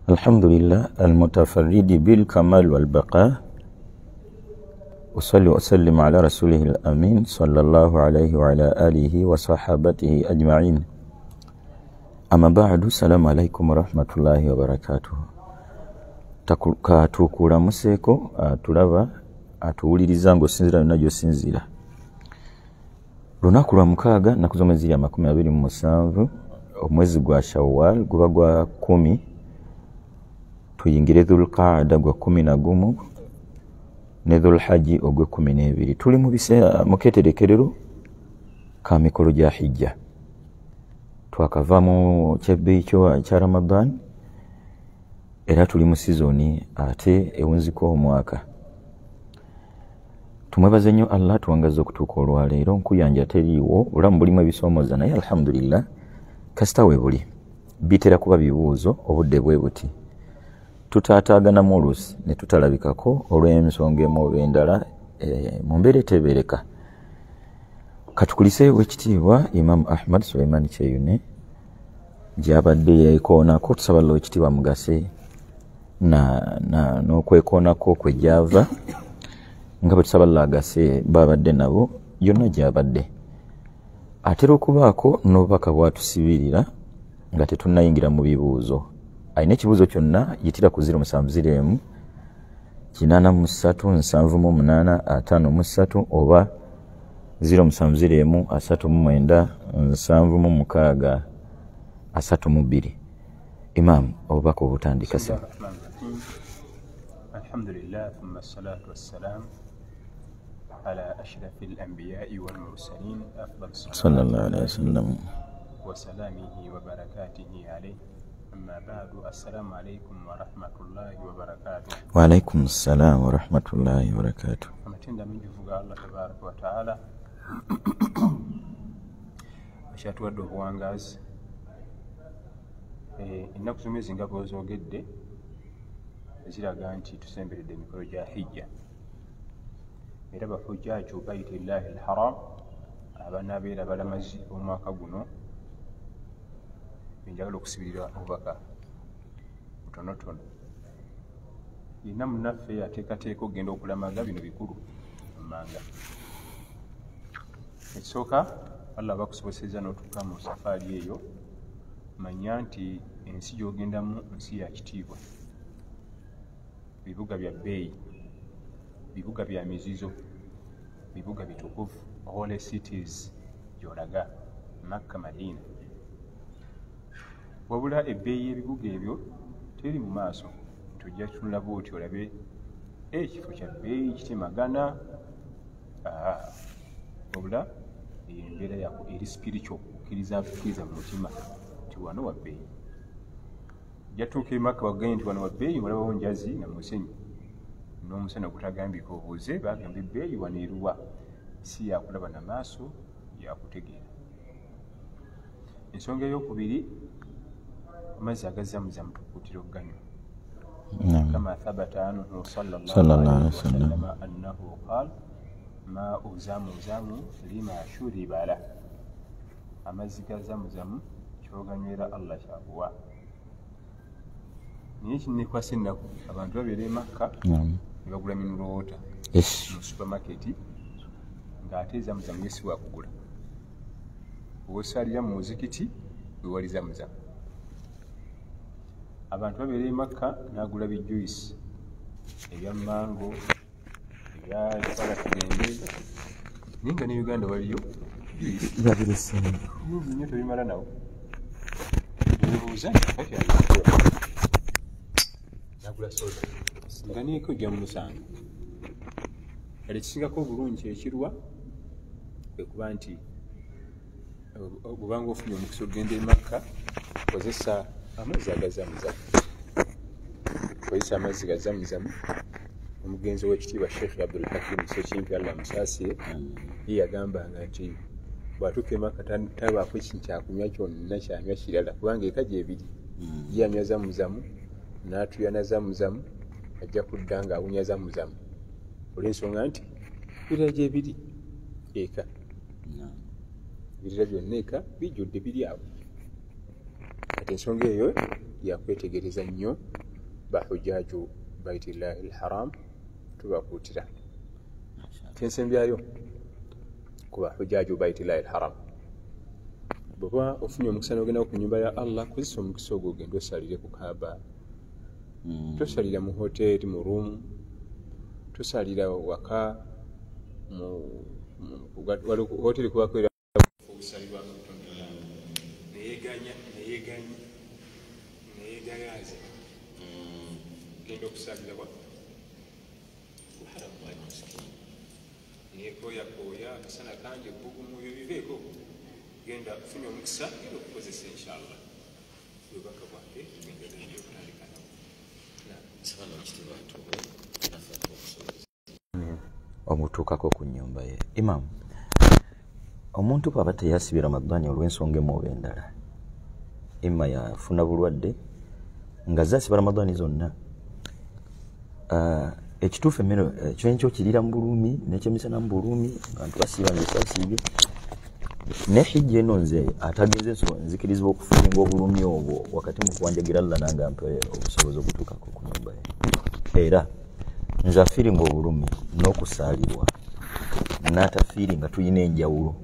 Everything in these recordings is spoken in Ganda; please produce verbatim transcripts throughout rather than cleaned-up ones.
الحمد لله المتفرد بالكمال والبقاء وصلي وسلم على رسوله الأمين صلى الله عليه وعلى آله وصحابته أجمعين أما بعد السلام عليكم ورحمة الله وبركاته tukula museko tulaba atuwuliriza ng'osinzira yonna gy'osinzira lunaku lwa mukaaga naku z'omwezi ya makumi abiri mu musanvu omwezi gwa Shawwal guba gwa kumi tuyingire Dhulqaada gwa kumi na gumu ne Dhulhajji ogwe kumi n'ebiri tuli mu biseera mu keeterekerero ka mikolo gya hijja twakava mu kyebbeeyi kya Ramadan era tuli mu sizoni ate ewunziko omwaka tumwebaze nnyo Allah tuwangaza okutuuka olwaleero nkuyanja teriiwo bulamu bulimu ebisoomooza naye alhamdulillah kasita we buli bitera kuba bibuuzo obudde bwe buti tutaataaganamu oluusi ne tutalabikako olw'ensonga emu oba endala e, mu mbeera eteebereka katukuliseewo ekitiibwa Imam Ahmad Suleiman Kyeyune gy'abadde yeekoonako tusaba Allah ekitiibwa mugase na, na n'okwekoonako kwe gyava nga bwe tusaba Allah agase babadde nabo yonna gy'abadde atera okubaako n'obubaka bwatusibirira nga tetunnayingira mu bibuuzo alina ekibuuzo kyonna yitira ku ziro musanvu ziro emu kinaana mu ssatu nsanvu mu munaana ataano mu ssatu oba ziro musanvu ziro emu asatu mu mwenda nsanvu mu mukaaga asatu mu bbiri. Imam obubaka obutandika se. Alhamdulillah thumma salatu wassalam ala ashrafil anbiya'i wal mursalin afdal sallallahu alayhi wasallam wa salamihi wa barakatihi alayhi. أما بعد السلام عليكم ورحمة الله وبركاته. وعليكم السلام ورحمة الله وبركاته. amatenda mingi vuga Allah tabaraka wa taala ashatuwadde obuwangazi ennaku zomwezi nga bw'ozoogedde ziraga nti tusemberedde emikolo gya hijja era bafujjaaju baitillahi alharam abanaabeera balamazi omwaka guno njagala okusibirira obubaka butonotono yina munnaffe ateekateeka okugenda okulamaga bino bikulu mmanga ekisooka Allah bakusoboseza n'otuuka mu safaari eyo manya nti ensi gy'ogendamu nsi ya kitiibwa bibuga bya bbeeyi bibuga bya mizizo bibuga bitukuvu holy cities gy'olaga Makka Madina wabula ebbeeyi y'ebibuga ebyo teri mu maaso tujja tunulaba oti olabe ekifo kya bbeeyi kitemagana wabula embeera yako eri spiritual okkiriza bukkiriza mu mutima nti wano wa bbeeyi jatuuka emakka baganye nti wano wa bbeeyi olabawo njazi na musenyu n'omusana gutagambika obuuze bagamba ebbeeyi wano eruwa si yakulaba na maaso yakutegeera ensonga ey'okubiri amazzi agazamuzamu tukuutira okuganywa kama thabata anhu sallallahu alaihi wasallam annahu qala ma'u zamuzamu lima shuriba la amazzi gazamuzamu kyoganywera Allah kyakuwa niye kinnekwasa ennaku abantu babeera e Makka ne bagula mineral water mu supermarket ng'ate zamuzamu yesi wakugula osalira mu muzikiti wewali zamuzamu abantu babeera e Makka n'agula bijuyisi ebya mango ebya palakirende naye nga ne Uganda waliyo nnyo tebimala nawo nebuuza n'agula soda nga neeko ojja mu musango kale kisingako obulungi ekirwa ekuba nti bwobanga ofunye omukisa ogenda e Makka kozesa amazzi agazamuzamu kozesa amazzi gazamuzamu omugenzi w'ekitiibwa Sheikh Abdul Hakim Sekimpi Allah musaasiye ye yagambanga nti bw'atuuka e Makka tabaako ekintu kyakunywa kyonna kyanywa kirala kubanga eka gyebiri ye anywa zamuzamu n'atuyana zamuzamu ajja kudda ng'awunya zamuzamu olw'ensonga nti birala gyebiri eka birala byonna eka bijjudde biri awo kati ensonga eyo yakwetegereza nnyo bahujaju baitillahi alharam tubakuutira kyensembyayo ku bahujaju baitillahi alharam bwoba ofunye omukisa n'ogenda ku nnyumba ya allah kozesa omukisa ogwo ogenda osalire ku kaaba tosalira mu hoteeri mu ruumu tosalira waka hoteeri kubakwera okusalirwa neyeganya neyeganya neyegayaaza genda okusalira wa nekoyakoya akasana kangi ebugumu ebyo biveeko genda kufunye omukisa genda okukozesa inshallah obubaka bwange genda genda okutandika omutuukako ku nnyumba ye imamu omuntu bw'aba teyasibye ramadaani olw'ensonga emu oba endala imma yafuna bulwadde nga zasiba ramadaani zonna ekituufu emmere ekyenkyo kirira mu bulumi n'ekyemisana mu bulumi abantu basiiba ngesasiibye ne hijja eno nze atagenze nzikirizibwa okufuninga obulumi obwo wakati mu kuwanjagira allah nange ampe obusobozi okutuukako ku nnyumba ye era nze afiiringa obulumi n'okusaalirwa n'atafiiringa tuyina enjawulo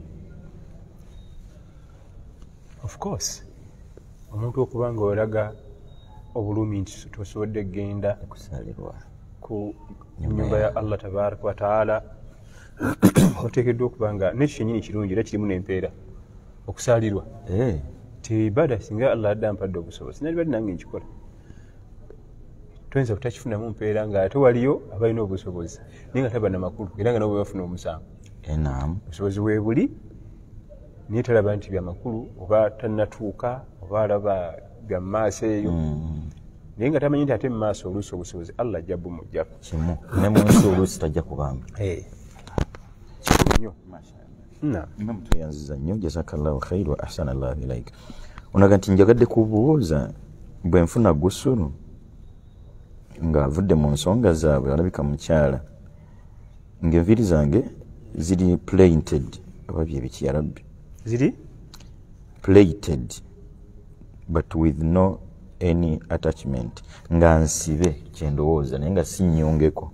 of course omuntu okuba nga olaga obulumi nti tosobodde genda kusaalirwa ku nyumba ya allah tabaraka wa taala oteekeddwa okuba nga nekyo kyennyini kirungi era kirimu n'empeera okusaalirwa tiibada singa allah adde ampadde obusobozi nalibadde nange nkikola toyinza butakifunamu mpeera ng'ate waliyo abalina obusobozi naye nga taba namakulu era nga nabo bafuna omusango obusobozi weebuli naye talaba nti byamakulu oba tannatuuka oba alaba bya mumaaso eyo naye nga tamanyi nti ate mumaaso oluusi obusobozi allah ajja bumugjaku kimu ne mu nsi oluusi tajja kubanga kikulu nnyo imamu tweyanziza nnyo jazakallahu khairu wa ahsana llahu ilaika onaga nti njagadde kubuuza bwe nfuna gusulu ng'avudde mu nsonga zaabwe alabika mukyala ng'enviiri zange ziri plated oba byebiki ya rabbi ziri plated but with no any attachment nga nsibe kyendowooza naye nga sinnyongeko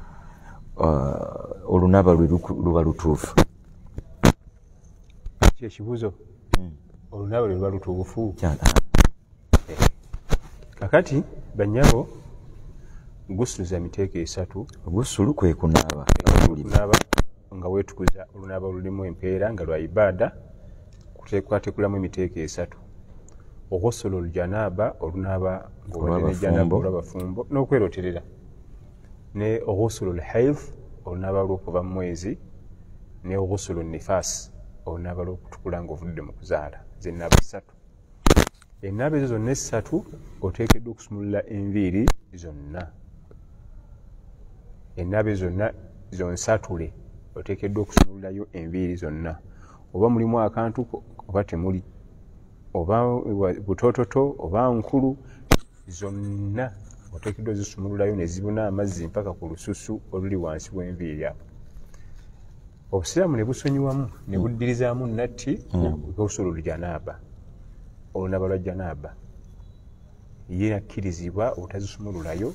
uh, olunaba lwe luba lutuufu kyekibuzo olunaba lwe luba lutuufu kakati bannyabo gusulu za miteeko esatu gusulu kwe kunaaba kunaaba nga weetukuza olunaaba lulimu empeera nga lwa ibaada kwatekulamu emiteeko esatu oghusulu oljanaba olunaaba ng'obadenejjanaba olwabafumbo n'okweroterera ne oghusulu lhaidh olunaaba lw'okuva mu mwezi ne oghusulu nifaasi olunaaba lw'okutukula ng'ovudde mu kuzaala zennaaba ssatu ennaaba ezo zonna essatu oteekeddwa okusumulula enviiri zonna ennaaba zonna zonsatule oteekeddwa okusumululayo enviiri zonna oba mulimu akantu oba temuli oba butoototo oba nkulu zonna oteekeddwa zisumululayo ne zibuna amazzi mpaka ku lususu oluli wansi w'enviiri awo obusiraamu ne busonyiwamu ne buddirizaamu natti gusulu ljanaaba olunaaba lwa janaaba ye akkirizibwa obutazisumululayo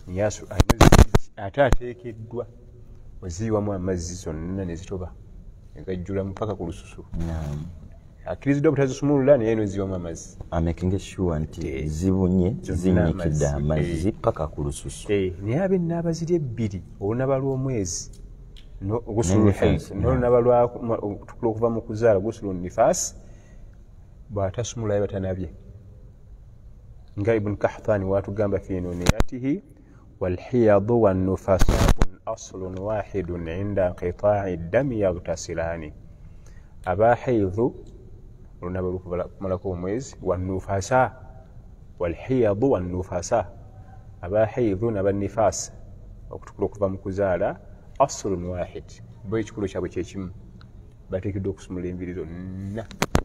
ate ateekeddwa oziyiwamu amazzi zonna ne zitoba negajjulamu paka ku lususu akkiriziddwa obutazisumulula naye noziyiwamu amazzi amaking sure nti zibunye zinyikidde amazzi paka ku lususu naye ab'ennaaba ziri ebbiri olunaaba lw'omwezi gusulu lhaidh n'olunaaba lwatukula okuva mu kuzaala gusulu nifaasi bw'atasumulayo batanabye nga ibn kahthani watugamba fi nuniyatihi walhiyadu wannufasau aslun wahidun inda nqitaa'i ddami yaghtasilani aba haidhu olunaaba lukumalako omwezi wannufasa walhiyadu wannufasa aba haidhu nabanifaasi okutukula okuva mu kuzaala aslun wahid bo ekikulu kyabwe kyekimu bateekeddwa okusumula enviiri zonna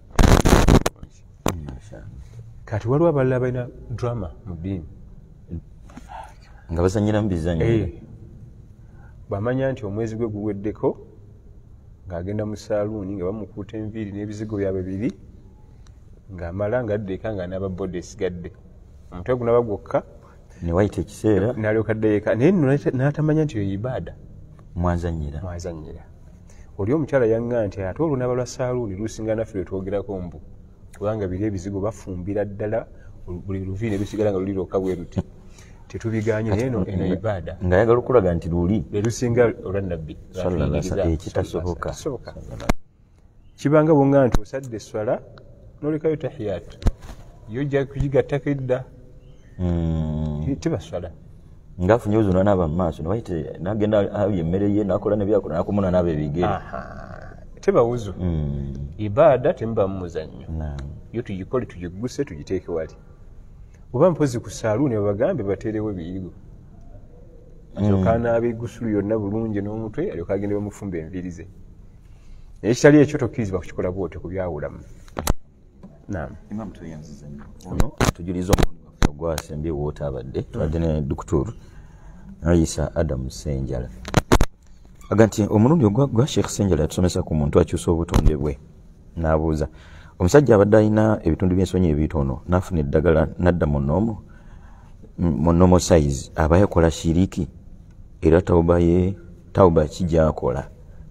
kati waliwo abalala balina drama mu ddiini nga bazanyira mu bizanyo bw'amanya nti omwezi gwe guweddeko ng'agenda mu saaluuni nga bamukuuta enviiri n'ebizigo byabwe biri ng'amala ng'addeeka nga n'aba bode esigadde omutwe gunaba gwokka ne wayita ekiseera n'alyoka ddeeka naye nno n'atamanya nti yo ibaada mwazannyira mwazannyira oli omukyala yaŋŋa nti ate olunaba lwa saaluuni lusinga naffe lwe twogerako mbu kubanga biri ebizigo bafumbira ddala buli luvi ne lusigala nga luli lwokka bwe luti tetubiganye naye eno eno ibaada ng'ayagala okulaga nti luli lwe lusinga olwannabbi ekitasoboka kibanga bwonga nti osadde eswala n'olekayo tahiyaatu yojja kugigattako edda teba swala ngaafunye ozuna naaba mu maaso nebayite nagenda abya emmere ye nakola nebyakola nakumuna naaba ebigere teba wuzu ibaada temubamu muzannyo yo tugikole tugigguse tugiteeke wali oba mpozi ku saaluuni babagambe bateerewo ebiyigo alyoka anaaba eggusulu yonna bulungi n'omutwe alyoka agende bamufumba enviiri ze naye kitali ekyo tokkirizibwa kukikola bwotyo kubyawulamu ono atujuliza omulundi waffe ogwasembye wootaabadde tubadde ne dokuturu ayisa adamu senjala aga nti omulundi ogwa sheekh senjala yatusomesa ku muntu akyusa obutonde bwe n'abuuza omusajja abadde alina ebitundu by'ensonyi ebitono n'afuna eddagala nadda mu noomo mu noomo size aba yakola shiriki era tawuba ye tawuba kijaakola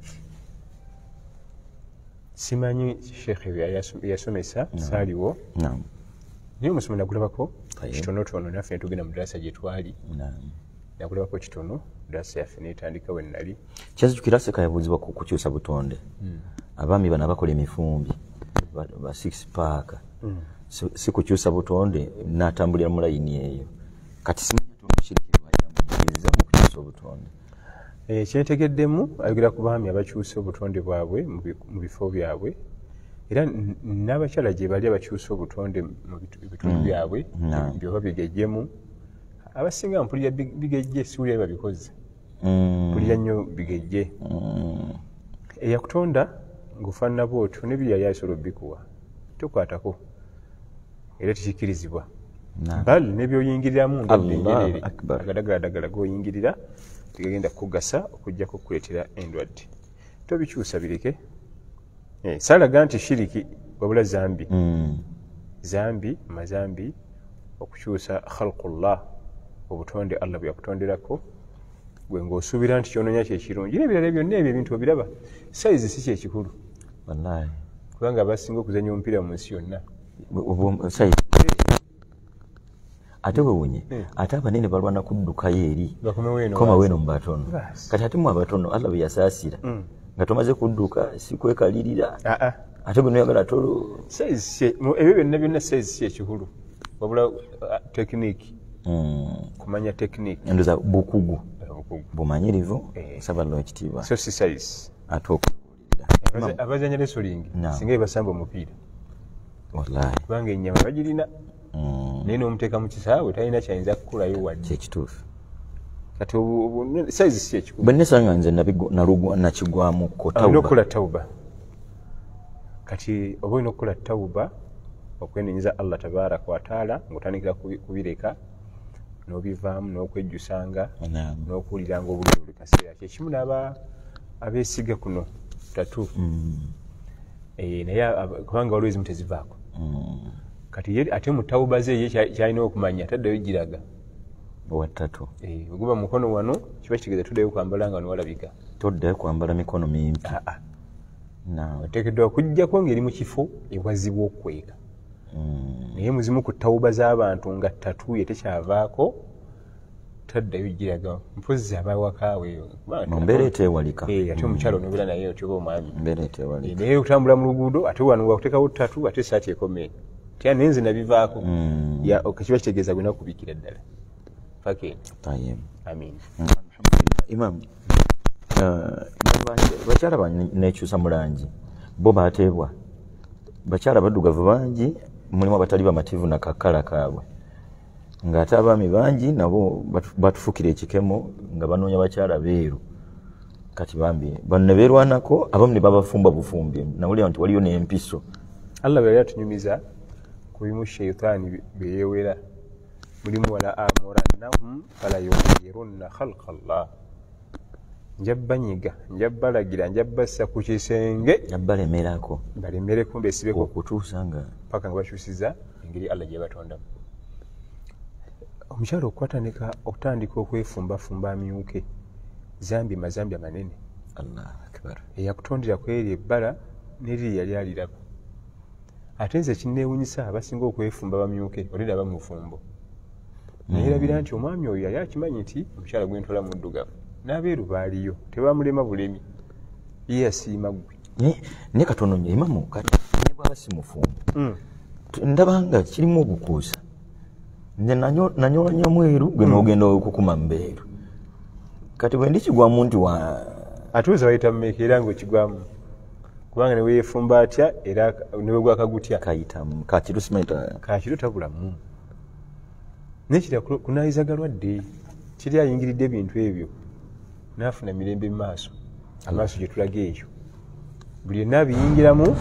simanyi sheekh yasomesa saaliwo naye omusomo nagulabako kitonotono naffe netugenda mu ddalasa gye twali nagulabako kitono ddalasa yaffe netandika we nnali kyazijukira seka yabuuzibwa ku kukyusa butonde abaami bano abakola emifumbi ba six pack si kukyusa butonde n'atambulira mu layini eyo kati simanyi tonoshirikirwayamuyiriza mu kukyusa obutonde kyentegeddemu ayogera ku baami abakyusa obutonde bwabwe mu bifo byabwe era n'abakyala gye bali abakyusa obutonde mu bitundu byabwe byoba bigejjemu abasinga mpulira bigejje siwulira babikoze mpulira nnyo bigejje eyakutonda ng'ofaanana bwotyo nebiri yali asobola obbikuwa tokwatako era tekikkirizibwa bal nebyoyingiriramu ngaenjerere agadagaladagala g'oyingirira tegagenda kukugasa okujjako okukuleetera endwadde tobikyusa bireke saalaga nti shiriki wabula zambi zambi mazambi okukyusa khalqullah obutonde allah bwe yakutonderako gwe ng'osuubira nti kyononya kyekirungi n'ebirala byonna ebyo ebintu obiraba sayizi si kyekikulu wallahi kubanga abasinga okuzanya omupiira mu nsi yonna ate wewunye ate abanene balwana kuddukayo eri koma weeno mu batono kati ate mu abatono allah bwe yasaasira nga tomaze kudduka sikwekalirira ate bwe noyagala tolo ebyo byonna byonna sayizi si ekikulu wabula tekiniki kumanya tekiniki endoza bukugu bumanyirivu saballo ekitiibwa so si sayizi ate abazanya lesoling singa ebasamba omupiira wallahi kubanga ennyama bagirina naye n'omuteeka mu kisaawe talina kyayinza kukulayo wadde kyekituufu kati sayizi si ekikulu bwe nesanga nze nakigwamuko olina okukola tawuba kati oba olina okukola tawuba okwenenyeza allah tabaraka wataala ng'otandikira kubireka n'obivaamu n'okwejjusanga n'okuwuliranga obulumi buli kaseera kyekimu n'aba abeesiga kuno tatuufu naye kubanga waliwo ezimu tezivaako kati ate mu tawuba ze ye kyalina okumanya taddayo giraga owatatu oguba mukono wano kiba kitegeeza toddayo kwambala nga niwalabika toddayo kwambala mikono mimpi oteekeddwa okuggyako ng'eri mu kifo ewazibu okweka naye muzimu ku tawuba z'abantu nga ttatu ye tekyavaako taddayo giraga mpozi abawakaawe mumbeera etewalika ate omukyalo onobeera naye otyoba omwami mbeera etewalika naye okutambula mu luguudo ate wano wakuteekawo ttatu ate esaati ekomeye tya naye nze nabivaako kiba kitegeeza gwena kubikira ddala fakeni amin imam bakyala banekyusa mu langi bo bateebwa bakyala baddugavu bangi mulimu abatali bamativu nakakala kaabwe ng'ate abaami bangi nabo batufukira ekikemo nga banoonya bakyala beeru kati bambi bano ne beerwanako abamu ne babafumba bufumbi nawulira nti waliyo n'empiso allah bwe yali atunyumiza ku bimu sheitaani beyeewera mulimu wala amurannahum fala yughayyirunna khalqa llah njabbanyiga njabbalagira njabbassa ku kisenge njabbalemerako balemereko mbesibeko okutuusa nga paka nga bakyusiza engeri allah gye batondamu omukyalo okwatandika okutandika okwefumbafumba amyuke zambi mazambi amanene. Allahu akbar. Eyakutondera kweri ebbala neriri yali aliraba. Ate nze kinneewunyisa abasinga okwefumba bamyuke oliraba mu bufumbo. Naye erabira nti omwami oyo yali akimanyi nti omukyala gwentwala muddugavu n'abeeru baaliyo tebamulema bulemi ye yasiima gwe. Naye katono nnyo imamu kati naye bwaba si mufumbo ndaba nga kirimu obukuusa. Nze nanyola nnyo mweru gwe n'ogenda okukuma mbeeru. Kati bwe ndikigwamu nti wa atuuza bayita mmeeka era ng'okigwamu kubanga ne weefumba atya era ne bwe gwakagutya kayitamu kakiru simaita kakiru tabulamu. Nekira kunaayiza galwadde kiri ayingiridde ebintu ebyo n'afuna mirembe mu maaso amaaso gye tulaga eyo buli yenna abiyingiramu.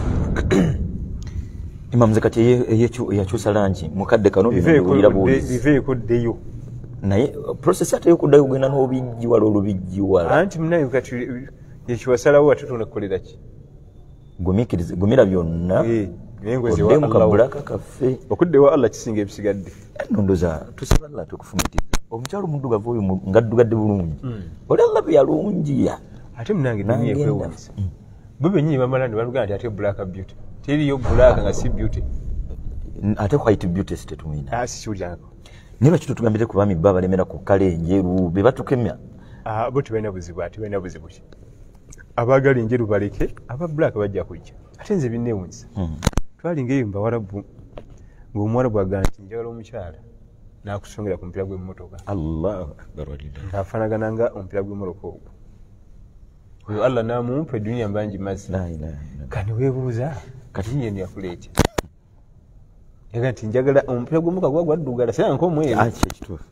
Imamu ze kati eyakyusa langi mukadde kano biveera buwulizi biveeko ddeyo naye process ate y'okuddayo ogenda n'obijjiwala olubijjiwala anti munaye kati yekiwasalawo ate tonakukolera ki gumiikirize gumira byonna odde mu kabulaka kaffe okuddewa Allah kisinga ebisigadde. Nondoza tusaba Allah tukufumitiza omukyalo muddugavu oyo ngaddugadde bulungi oli Allah bwe yalungiya ate munange dunia ekwewuunyisa bo bennyini bamala ne balugana nti ate black beauty teriyo black nga si beauty ate white beauty sitetumina asi kiwulyako niba kitu tugambire ku baami baba balemera ku kale enjeru be batukemya bo tebalina buzibu ate balina buzibu ki abaagala enjeru baleke aba black bajja kujja. Ate nze binneewuunyisa twalinga eyo mbawarabu ng'omuwarabu agaa nti njagala omukyala n'akusongera ku mupiira gw'emmotoka Allahu akbar ng'afaanagana nga omupiira gw'emmotoka ogwo oyo Allah n'amumpa eduniya mbangi mazzi kani weebuuza kati ye yakuleetya yaga nti njagala omupiira gw'emmotoka gwa gwaddugala sera nk'omweru ekituufu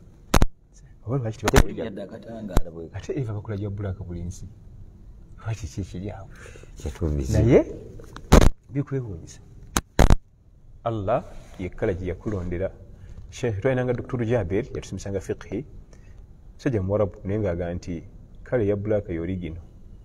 ate eva bakula gya bulaka buli nsi lwaki ki ekiri awo kyatubizi naye bikwewuunyisa Allah yekkala gye yakulondera. Sheikh twalinanga Doktor Jaber yatusimisanga fiqhi sajja muwarabu naye ng'agaa nti kale ya bulaka y'origino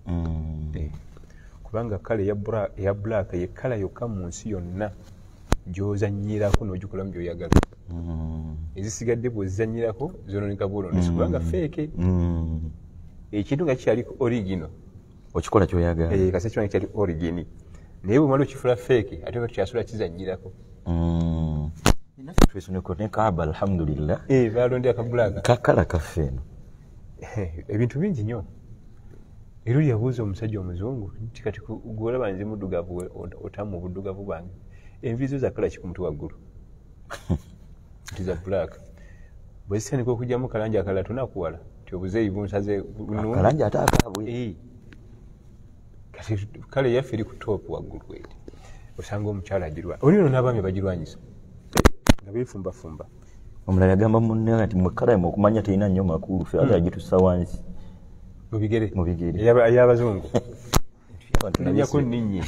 kubanga kale ya bulaka ye kala yokka mu nsi yonna gy'ozannyirako n'ogikolamu by'oyagala. Ezisigadde bw'ozizannyirako zonooneka bw'olondesa kubanga feeke ekintu nga kikyali origino okikola ky'oyagala kasi ekiwange kyali origini naye bwe mala okifula feeke ate nga tukyasula kizannyirako. Twesoneko ne kaaba alhamdulillah balondera kabulaka kakala kaffe eno ebintu bingi nnyo. Era oli yabuuza omusajja omuzungu nti kati gwolaba nze muddugavu otamu mu buddugavu bwange enviiri zo zakala ki ku mutwe waggulu nti za bulaka bwe zisandika okugyamu kalangi akalala tonakuwala nti obuzeeyi bunsaze kalangi ate akaabwe kati kale yaffe eri ku toopu waggulu eri osanga omukyala agirwa oli ono n'abaami bagirwanyisa nga beefumbafumba. Omulala yagamba munne nti mwekala mu okumanya terina nnyo makulu ffe ate yagitussa wansi mu bigere mu bigere ey'abazungu tulinyako nninyi.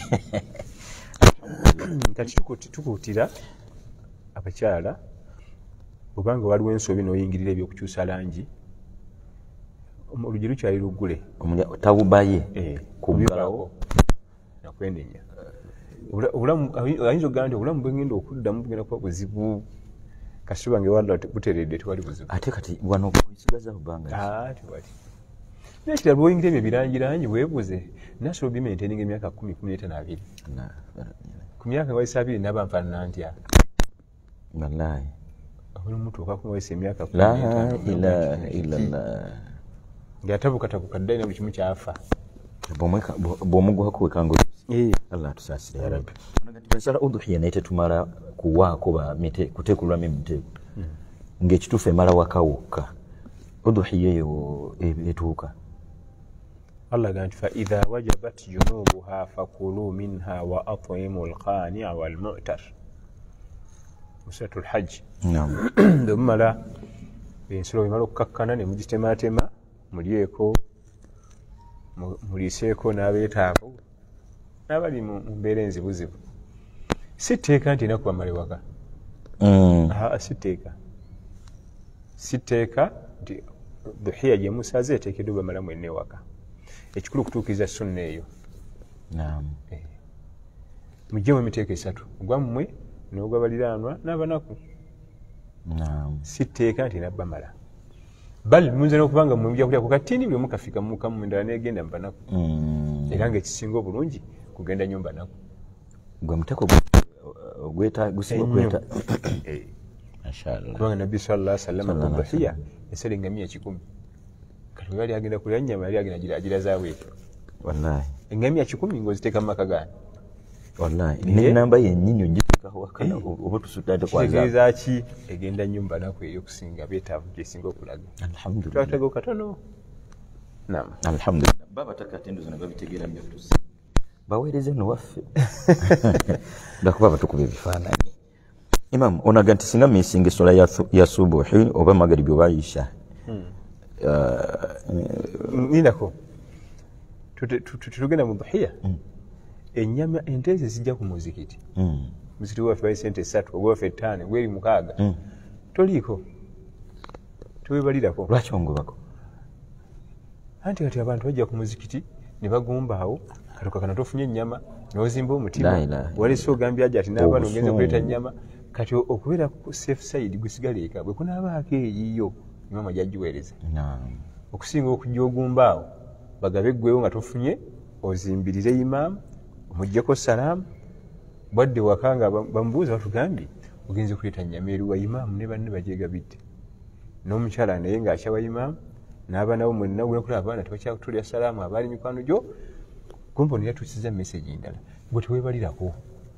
Kati tukuutira abakyala obanga waliwo ensobi n'oyingirira ebyokukyusa langi olugi lukyali luggule tawubaye kubbalawo nakwenenya ayinza okugamba nti obulamu bwengenda okuddamu bugenda kuba buzibu kasita bange walla buteredde tewali buzibu ate kati wano kwesigaza obanga tewali nekirala bwoyingira ebyo birangirangi weebuze nasobola bimainteninga emyaka kumi kumi n'etaano abiri ku myaka wayisa abiri naba nfaanana ntya wallahi obula omutuuka kumawesa emyaka la ilaha illallah ng'atabukatabuka ddali na buli kimu kyafa bw'omugwako wekanga Allah tusaasire ya rabbi. Ensala udhuhiya naye tetumala kuwaako kuteekulwamu emiteeko ng'ekituufu emala waka wokka udhuhiya eyo etuuka Allah ganti fa idha wajabat junubuha fakulu minha wa at'imu alqani'a wal mu'tar suratul hajj. Naam. Ndumala ensolo bimala okukakkana ne mugitematema mulyeko muliseeko n'abeetaavu n'abali mu mbeera enzibuzibu. Si tteeka nti enaku bamale waka. Si tteeka si tteeka nti dhuhiya gye musaze eteekeddwa bamala mwenna ewaka. Ekikulu kutuukiriza sunna eyo. Naam. Muggyemu emiteeko esatu ogwammwe n'ogw'abaliraanwa n'abanaku. naam si tteeka nti nabba mala bal munze n'okubanga mujja kulya ku katini buli omu kafika mu kamu endala neegenda mu banaku era ng'ekisinga obulungi kugenda nnyo mu banaku gwe muteko gweta gusinga gweta mashallah kubanga nabbi sallallahu alaihi wasallam kubahiya esere engamia kikumi kati bwe yali agenda kulya nnyama yali agenda agiraza bwetu wallahi engamia kikumi ng'oziteeka mu maka gaani wallahi n'enamba yennyini ogiteekaho wakana oba tusudde kitegeeza ki egenda nnyo mu banaku ey'okusinga byetaavu gyesinga okulaga alhamdulillah twatego katono naam alhamdulillah baba takatendo zona babitegeera nnyo tusi baweereze no waffe ndakuba batukuba ebifaananyi imam onaga nti singa misinga esola ya subuhi oba magaribi oba isha ninako tutugenda mu dhuhiya ennyama enteze zijja ku muzikiti muzikiti waffe bali sente esatu ogwaffe ettaano gweri mukaaga toliiko tewebalirako lwaki ongobako anti kati abantu bajja ku muzikiti ne bagumba awo katoka kana tofunye ennyama n'ozimba omutima walese ogambye aja ati n'abaana ogenze kuleeta nnyama kati okubeera ku safe side gusigala eka bwe kunaabaako eyiyo imama gyaggiweereza okusinga okujja ogumba awo bagabe eggwewo nga tofunye ozimbirire imaamu omuggyeko salaamu bwadde waka nga bamubuuza batugambye ogenze kuleeta nnyama eri wa imaamu ne banne bagyegabidde n'omukyala naye ng'akyawa imaamu n'abaana bo mwenna gwenakulaba abaana tebakyakutulya salaamu abaali mikwano gyo kumpa ono yatuusiza mesegi ndala gwe teweebalirako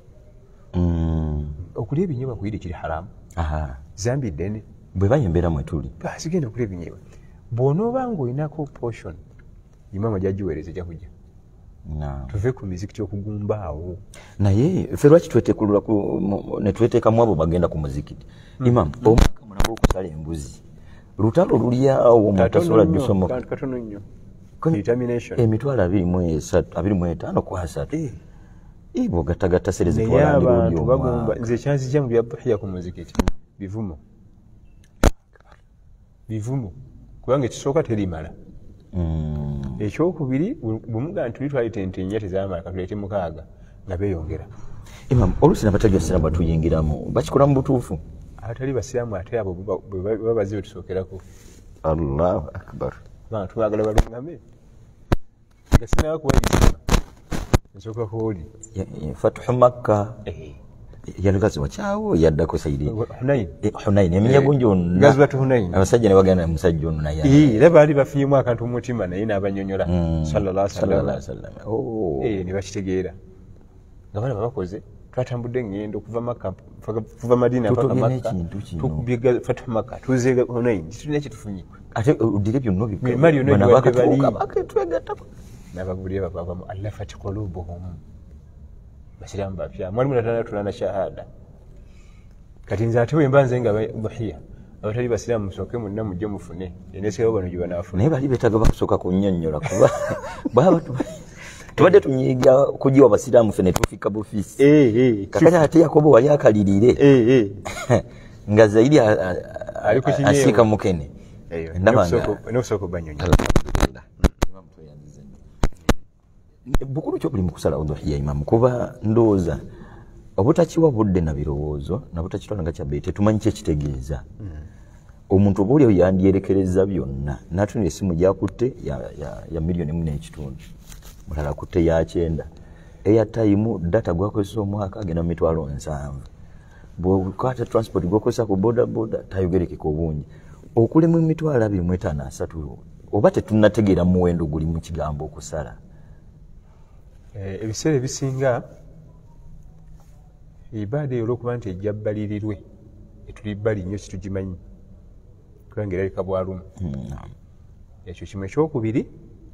okulya ebinyeebwa kuyiri kiri haramu zambi ddene bwe bayembeera mwetuli sigenda okulya ebinyeebwa bw'onooba ng'olinako portion imama gyagiweereza ejja kujja tuve ku mizikiti okugumba awo naye ffe lwaki twetekulula netweteekamu abo bagenda ku muzikiti imam omwaka mulaba okusala embuzi lutalo lulyawo mutasobola gisomoka katono nnyo emitwalo abiri mu etaano ku asatu bw'ogattagatta sere naye abantu bagumba nze ekyanzijja mu bya dhuhiya ku muzikiti bivumo bivumo kubanga ekisooka terimala ekyokubiri bwemugaa nti tuli twalite ente nnya tezamala katuleete mukaaga nga beeyongera imam oluusi nabatali basiraamu batuyingiramu bakikola mu butuufu abatali basiraamu ate abo bwe bazi bwe tusookerako allahu akbar tubagala balungame nga sinaba kubaisima nsooka kuoli fatuhu makka yalagazi wakyawo yaddako saidi hunaini eminyago njonna abasajja ne bagenda musajja ono naye era baali bafinyemu akantu mu mutima naye n'abanyonyola sallallahu alaihi wasallam ne bakitegeera nga bana babakoze twatambudde ngendo kuva Makka kuva Madina mpaka Makka tukubye fatuhu makka tuze hunaini tulina ekitufunye ate udire byonna bino bakatwegattako n'abagulira bavamu allafat qulubuhum basiramu bapya mwalimu natana tulana shahada kati nze ate bwemba nze nga dhuhiya abatali basiramu musooke munna mujje mufune eneeserawo bano gye banaafuna naye bali beetaga bakusooka kunnyonnyola kuba baba tubadde tunyiiga kugiwa basiraamu ffe ne tufika bufiisi kakati ate yakobo wali akalirire nga zaidi asiika mukene nokusooka obanyonyola bukulu kyo buli mu kusala udhuhiya imamu kuba ndowooza obutakiwa budde na birowoozo nabutakitwala nga kyabbe tetumanyi kyekitegeeza omuntu oba oliawo yandyerekereza byonna natunira essimu gyakutte ya miliyoni emu n'ekitundu mulala akutte ya kyenda airtime data gwakozesa omwaka agenda mu mitwalo nsanvu bw'okwata transport gwakozesa ku boda boda tayogerekeka obungi okulemu emitwalo abiri mu etaano asatu oba tetunnategeera muwendo guli mu kigambo okusala ebiseera ebisinga ibaada eyo olwokuba nti ejja bbalirirwe etuli bbali nnyo situgimanyi kubanga erabika bwalumu ekyo kimu ekyokubiri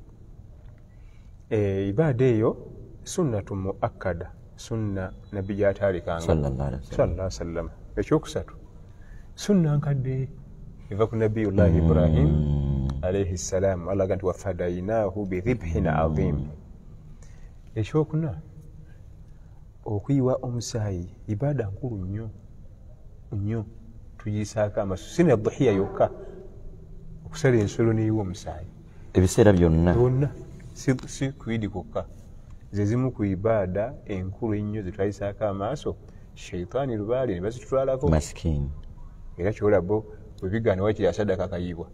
ibaada eyo sunnatu muakkada sunna nabbi gyataalikanga sallallahu wasallam ekyokusatu sunna nkadde eva ku nabiyullahi ibrahim alaihi ssalaamu alaga nti wafadainahu biribhin azim ekyokuna okuyiwa omusaayi ibaada nkulu nnyo nnyo tugisaako amasu sina dhuhiya yokka okusala ensolo neyiwa omusaayi ebiseera byonna byonna si kuidi kwokka ze zimu ku ibaada enkulu ennyo zetwayisaako amaaso sheitaani lubaale ne bazitutwalako masikini era kyolabo bwe bigaana wakiri asaddaka akayiibwa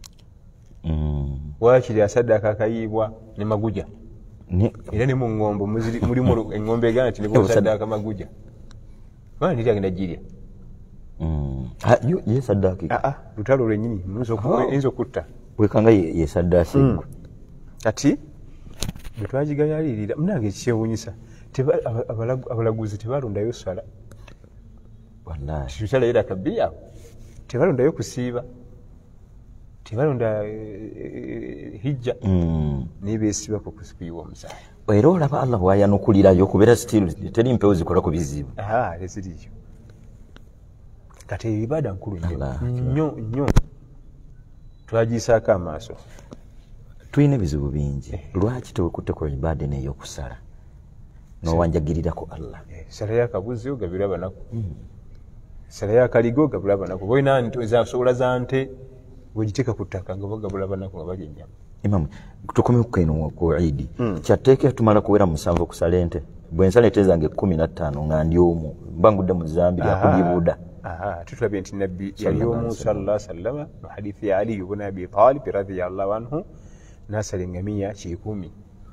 Mm. wakiri asaddaka akayiibwa ne maguja Ne era ne mu ŋŋombo muziri- mulimu eŋŋombe egaana nti niko saddaka maguja bana ndiri agenda girya mm. Ah, yo ye saddaki. aa lutalo lwennyini yinza okutta Wekanga ye, ye saddasi. Mm. kati bwe twagigayalirira munange ekyewuunyisa teba- aba- abalagu- abalaguzi tebalondayo sala Wallahi. kitusalaira kabiya tebalondayo kusiiba tebalonda eh, hijja Mm. naye beesibako kuyiwa omusaayi Era olaba Allah bwayanukulirayo kubeera still teri mpewo zikola ku bizibu. aa teziriyo kati eyo ibaada nkulu nnyo Allah. nnyo nnyo twagiyisaako amaaso Tulina ebizibu bingi. Lwaki tewekutte ku ibaada n'ey'okusala n'owanjagirirako Allah? sala yakabuzi ogabira abanaku sala yakaligo ogabula abanaku boina zasobola za nte wegiteeka ku ttaka nga bagabula abanaku nga balya ennyama Imam, tukome kukeno ku Eid. Kyateeka tumala kuwera musanvu okusala ente. Bwe nsala ente zange kumi na ttaano nga ndi omu mbangudde mu zambi lya kulibuda. aha tutulabye nti nabbi yali omu sallallahu alaihi wasallama mu hadithi ya Ali ibn Abi Talib radhiyallahu anhu nasala engamiya kikumi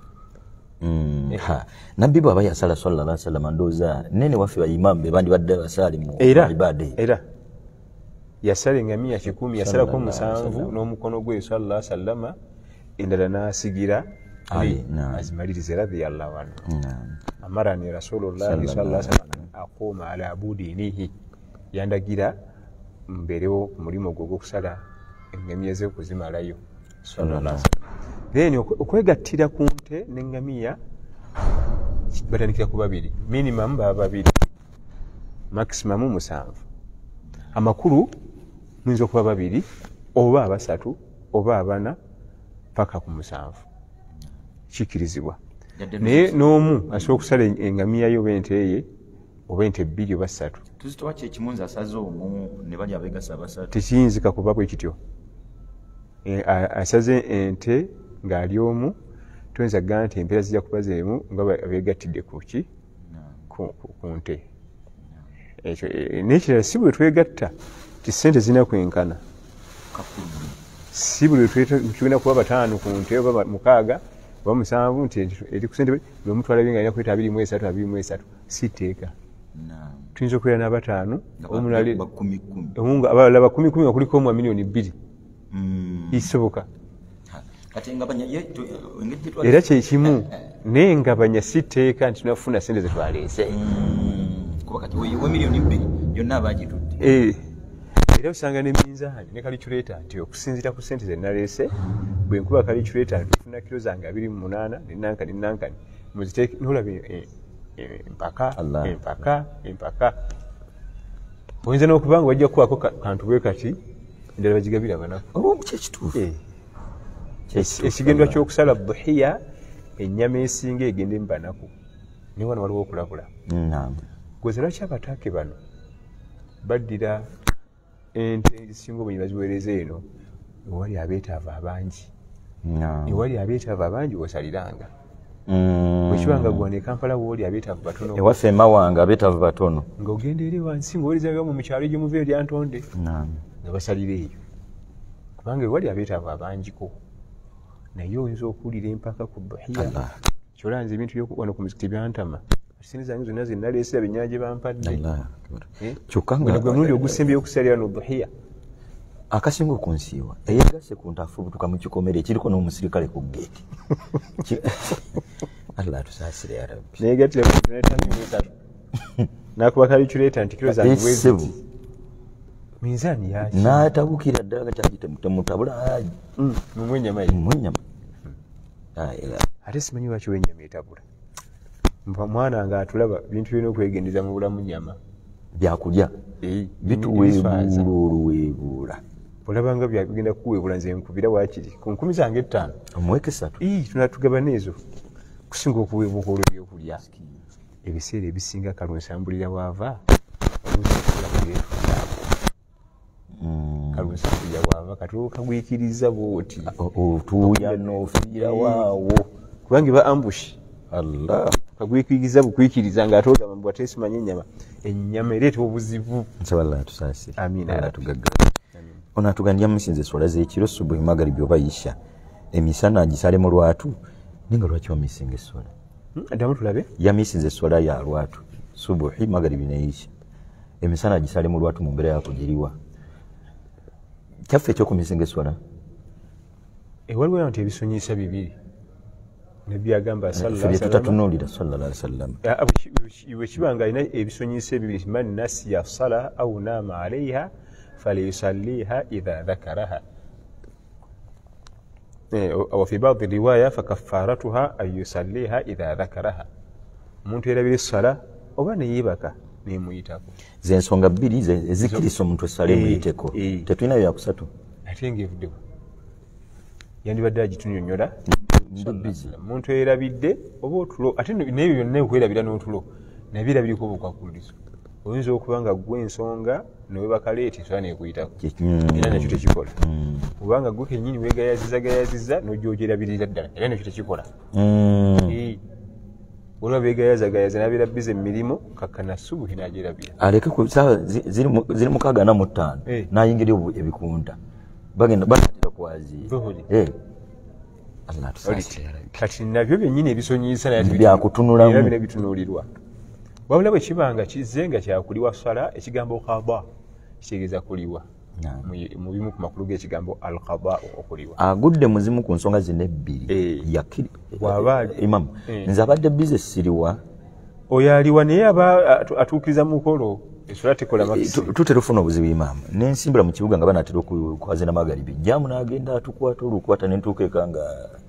Mm. Ha. Nabbi bw'aba yasala sallallahu alaihi wasallam ndooza nene waffe ba imam be bandi badde basali mu era ibaada. era yasala engamiya kikumi yasalako musanvu n'omukono gwe sallallahu alaihi wasallama endala n'asigira Ali, naam. azimalirize radhiyallahu anhu Naam. amarani rasulullahi sallallahu alaihi wasallam aquma ala abudinihi yandagira mbeerewo ku mulimu gwo gw'okusala engamiya ze okuzimalayo sallallahu alaihi wasallam then okwe- okwegattira ku nte n'engamiya batandikira ku babiri minimum baba babiri maximum musanvu amakulu muyinza okuba babiri oba abasatu oba abana paka ku musanvu kikirizibwa naye n'omu asobola okusala engamiya yo oba ente ye oba ente bbiri oba ssatu Tuzitowa kye kimunzi asaze omu ne bali abegasa basatu. tekiyinzika kuba bwe kityo. E, a- asaze ente ng'ali omu tuyinza kugamba nti empeera zijja kuba zeemu nga ba- beegattidde ku ki ku, ku, ku nte ekyo e, n'ekirala si bwe twegatta ti ssente zirina kwenkana si buli tulina kuba bataano ku nte oba ba- mukaaga oba musanvu nti eri ku ssente bwe mutwala binga alina kweta abiri mu esatu abiri mu esatu si tteeka Naam. tuyinza okubeera n'abataano omulala bakumi kumi. omunga abalala bakumi kumi nga kuliko omu wa miliyoni bbiri Mm. kisoboka Kati ngabanya ye tu- engeri gye era kyekimu naye ngabanya si tteeka nti tunafuna sente zetwaleese Mm. Kuba kati we we miliyoni bbiri yonna abagitudde. Eh, era osanga ne minzaani ne kalikyuleeta nti okusinziira ku sente ze naleese bwe nkuba kalikyuleeta nti ofuna kiro zange abiri mu munaana nenankani nankani muziteeke nolaba eh, eh, empaka Allah. empaka empaka oyinza n'okuba nga wajja kubaako ka- kantu bwe kati endala bagigabira abanaku Oh, kyekituufu. Eh. Eki- ekigendwa ky'okusala buhiya ennyama esinga egende mu banaku naye wano waliwo okulabula Naam. gweza lwaki abataake bano baddira ente ezisinga obunyi baziweereza eno ewali abeetaavu abangi Naam. ewali abeetaavu abangi wosaliranga Mm. bwekibanga gwana ekampala wooli abeetaavu batono Ewaffe emawanga abetaavu batono. ng'ogenda eri wansi ng'oweerezagamu mu kyalo gyemuva eryantonde Naam. nga basalira eyo kubanga ewali abeetaavu abangiko naye oyinza okuwulira empaka ku buhiya Allah. kyolanze ebintu byo wano ku muzikiti byantama sente zange zonna zinaleesera bennyanja gye bampadde Allah. Eh? Kyokka Guno gwe mulundi nga ogusembeyo okusalira no buhiya akasinga okunsiiwa eyegasse ku ntafubutuka mu kikomere ekiriko n'omusirikale ku geeti. Ki- Allah atusaasire ya Rabbi. neegattira ku esatu nakuba kalikyuleeta nti kiro zange Essebu. bweziti minzaani yaki N'atabukira ddala gakyaki temutabula mumwe ennyama ye munyama. Era ate simanyi lwaki wenyama etabula Mpa- mwana nga atulaba bintu birina okwegendeza mu bulamu nyama byakulya Eh, bituweebuula biswaza. oluweebuula. olabanga byagenda kukuweebula nze nkubira waakiri ku nkumi zange ettaano Omuweke esatu. ii tunatugaba n'ezo kusinga okuweebuka olw'ebyokulya ebiseera ebisinga kalunsambulira waava kalunsambulira waava katokagwikiriza bwoti Otuuya n'ofiira waawo. kubanga eba ambushi Allah. kagwikiriza bukwikiriza nga atogamba mbwa tesimanye ennyama ennyama ereeta obuzibu nsaba Allah atusaasire amiina Allah atugaggala ono atugandya musinze swala z'ekiro subuhi magaribi oba isha emisana gisale mu lwatu ninga lwaki wamisinga eswala addamu tulabe yamisinze eswala ya lwatu subuhi magaribi ne isha emisana gisale mu lwatu mu mbeera yakugiriwa kyaffe ekyokumisinga eswala ewaliwo nti ebisonyisa bibiri nabbi agamba tutatunulira sallallahu alaihi wasallam bwe kibanga alina ebisonyisa ebibiri man nasiya sala au nama alaiha falyusalliha idha dhakaraha وفي بعض الرواية فكفارتها أن يصليها إذا ذكرها omuntu erabira essala oba neyebaka nemuyitako zensonga bbiri ezikirisa omuntu essala emuyiteko tetulina byakusatu ate ngaevuddewo yandibadde agitunyonnyola omuntu erabidde oba otulo ate nebyo byonna okwerabira n'otulo nabirabiriko obukwakulizo oyinza okuba nga gwe ensonga newebaka leeti essala nekuyitako era nakyo tekikola kubanga gwe kennyini wegayaziza gayaziza nojja ogyerabirira ddala era nakyo tekikola olwa begayazagayaza nabira bize emirimu kakkana subuhi nagyerabira aleke ku saawa ziri mukaaga na mu ttaano nayingira ebikunda bagenda batera kwaziira Allah atusaasire kati nabyo byennyini ebisonyiyisa byakutunulamu era bina bitunulirwa wabula bwe kibanga kizze nga kyakuliwa swala ekigambo qada kitegeeza kuliwa mu bimu ku makulu g'ekigambo al qada okuliwa agudde muzimu ku nsonga zino ebbiri yakiri imamu nze abadde bize siriwa oyo aliwa naye aba atuukiriza mukolo eswala tekola makisi tutera ofuna obuzibu imamu nensimbula mu kibuga nga banatera okwazina magalibi jamu n'agenda atukwata olukwata nentuuka eka nga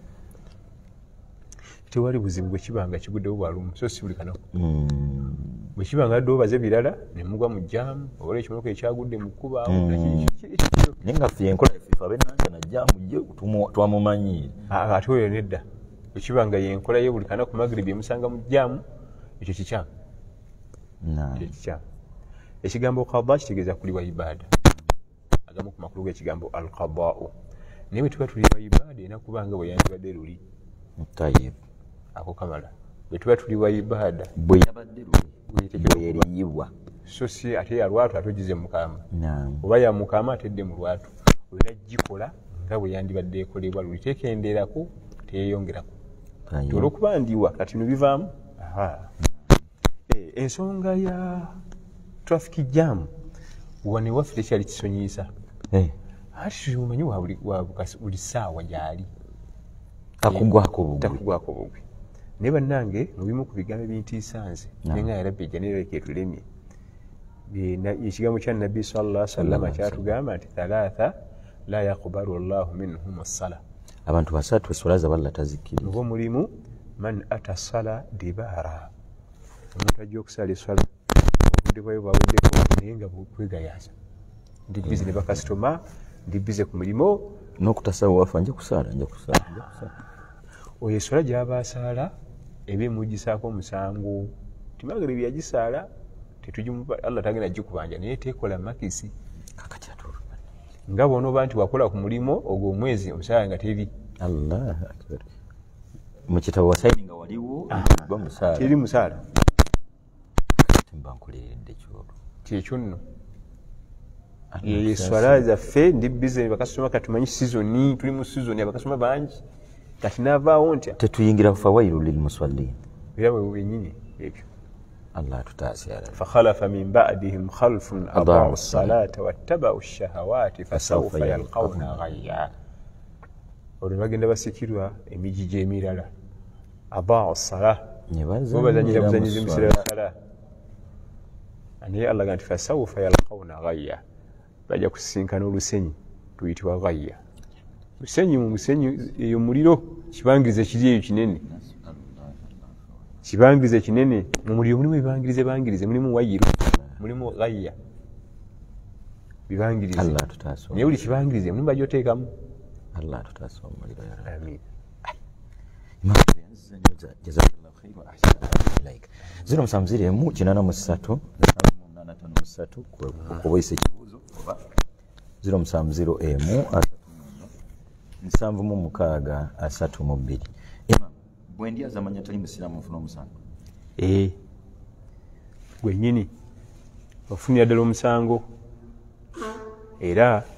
tewali buzibu bwe kibanga kiguddewo bwalumu so si buli kanaku bwe kibanga adde obaze birala ne mugwa mu jaamu oba ekimotoka ekyagudde mu kkuba naye nga ffe enkola yaffe abenanja na jaamu je twamumanyiire ate oyo nedda bwe kibanga yenkola ye buli kanaku magiribi emusanga mu jaamu ekyo kikyamu ekyo kikyamu ekigambo qada kitegeeza kuliwa ibaada agamu ku makulu g'ekigambo al qadaau naye bwe tuba tuliwa ibaada erina kubanga bwe yandibadde luli tayibu ako kamala bwe tuba tuliwa ibaada bwe yabadde luyeriyibwa so si ate yalwatu atogize mukama oba ya mukama atedde mu lwatu olina gikola nga bwe yandibadde ekolebwa luli tekenderako teyeyongerako olwokuba ndiwa kati nubivaamu ensonga ya traffic jam wane waffe tekyali kisonyiyisa ati tumanyi wa buli ssaawa gyali takugwako bugwi takugwako bugwi naye bannange mu bimu ku bigambo ebintiisa nze nenga yarabbi ejjanireke etulemye ekigambo kya nabbi sallallahu alaihi wasallam kyatugamba nti thalatha la yaqbalu llahu minhum assala abantu basatu eswala zaballa tazikkiriza mubo mulimu man ata sala dibaara omuntu ajja okusala eswala obudde bwayo bwaweddeko naye nga bwekwegayaza ndi bize ne bakasitoma ndi bize ku mulimo n'okutasawo wafa nja kusaala nja kusaala oyo eswala gy'aba asaala eba emugisaako omusango timagere byagisaala Allah tagenda gikubanja naye tekola makisi kakati nga bw'onooba nti wakola ku mulimo ogwo omwezi omusaala nga teri Allah akbar mu kitabo wasayini nga waliwo gwa musaala teri musaala mbankuleredde kyolo kyekyo nno eswala zaffe ndi bize bakasitoma katumanyi sizoni tuli mu sizoni abakasitoma bangi kati naavaawo ntya tetuyingira fawailu lilmusallin era bwe bwenyini ebyo Allah tutaasira fakhalafa min ba'dihim khalfun adaa'u as-salata wattaba'u ash-shahawati fasawfa yalqawna ghayya olwo bagenda basikirwa emijiji emirala adaa'u as-salah bazanyira buzanyiza emisira sala naye Allah ganti fasawfa yalqawna ghayya bajja kusisinkana olusenyi tuyitibwa ghayya musenyi mu musenyi eyo muliro kibangirize kiri eyo kinene kibangirize kinene mu muliro mulimu ebibangirize bangirize mulimu wayiru mulimu ghayya bibangirize Allah tutaasoma naye buli kibangirize mulimu bajyoteekamu Allah tutaasoma muliro ya amin jazakallahu khairan wa ahsana ilaik zero musanzire mu kinana mu ssatu nana tano mu ssatu kuboyise kibuzo oba zero musanziro emu nsanvu mu mukaaga asatu mu bbiri ema bwe ndyaza amanya tali musiraamu nfuna omusango eh gwennyini ofunira ddala omusango era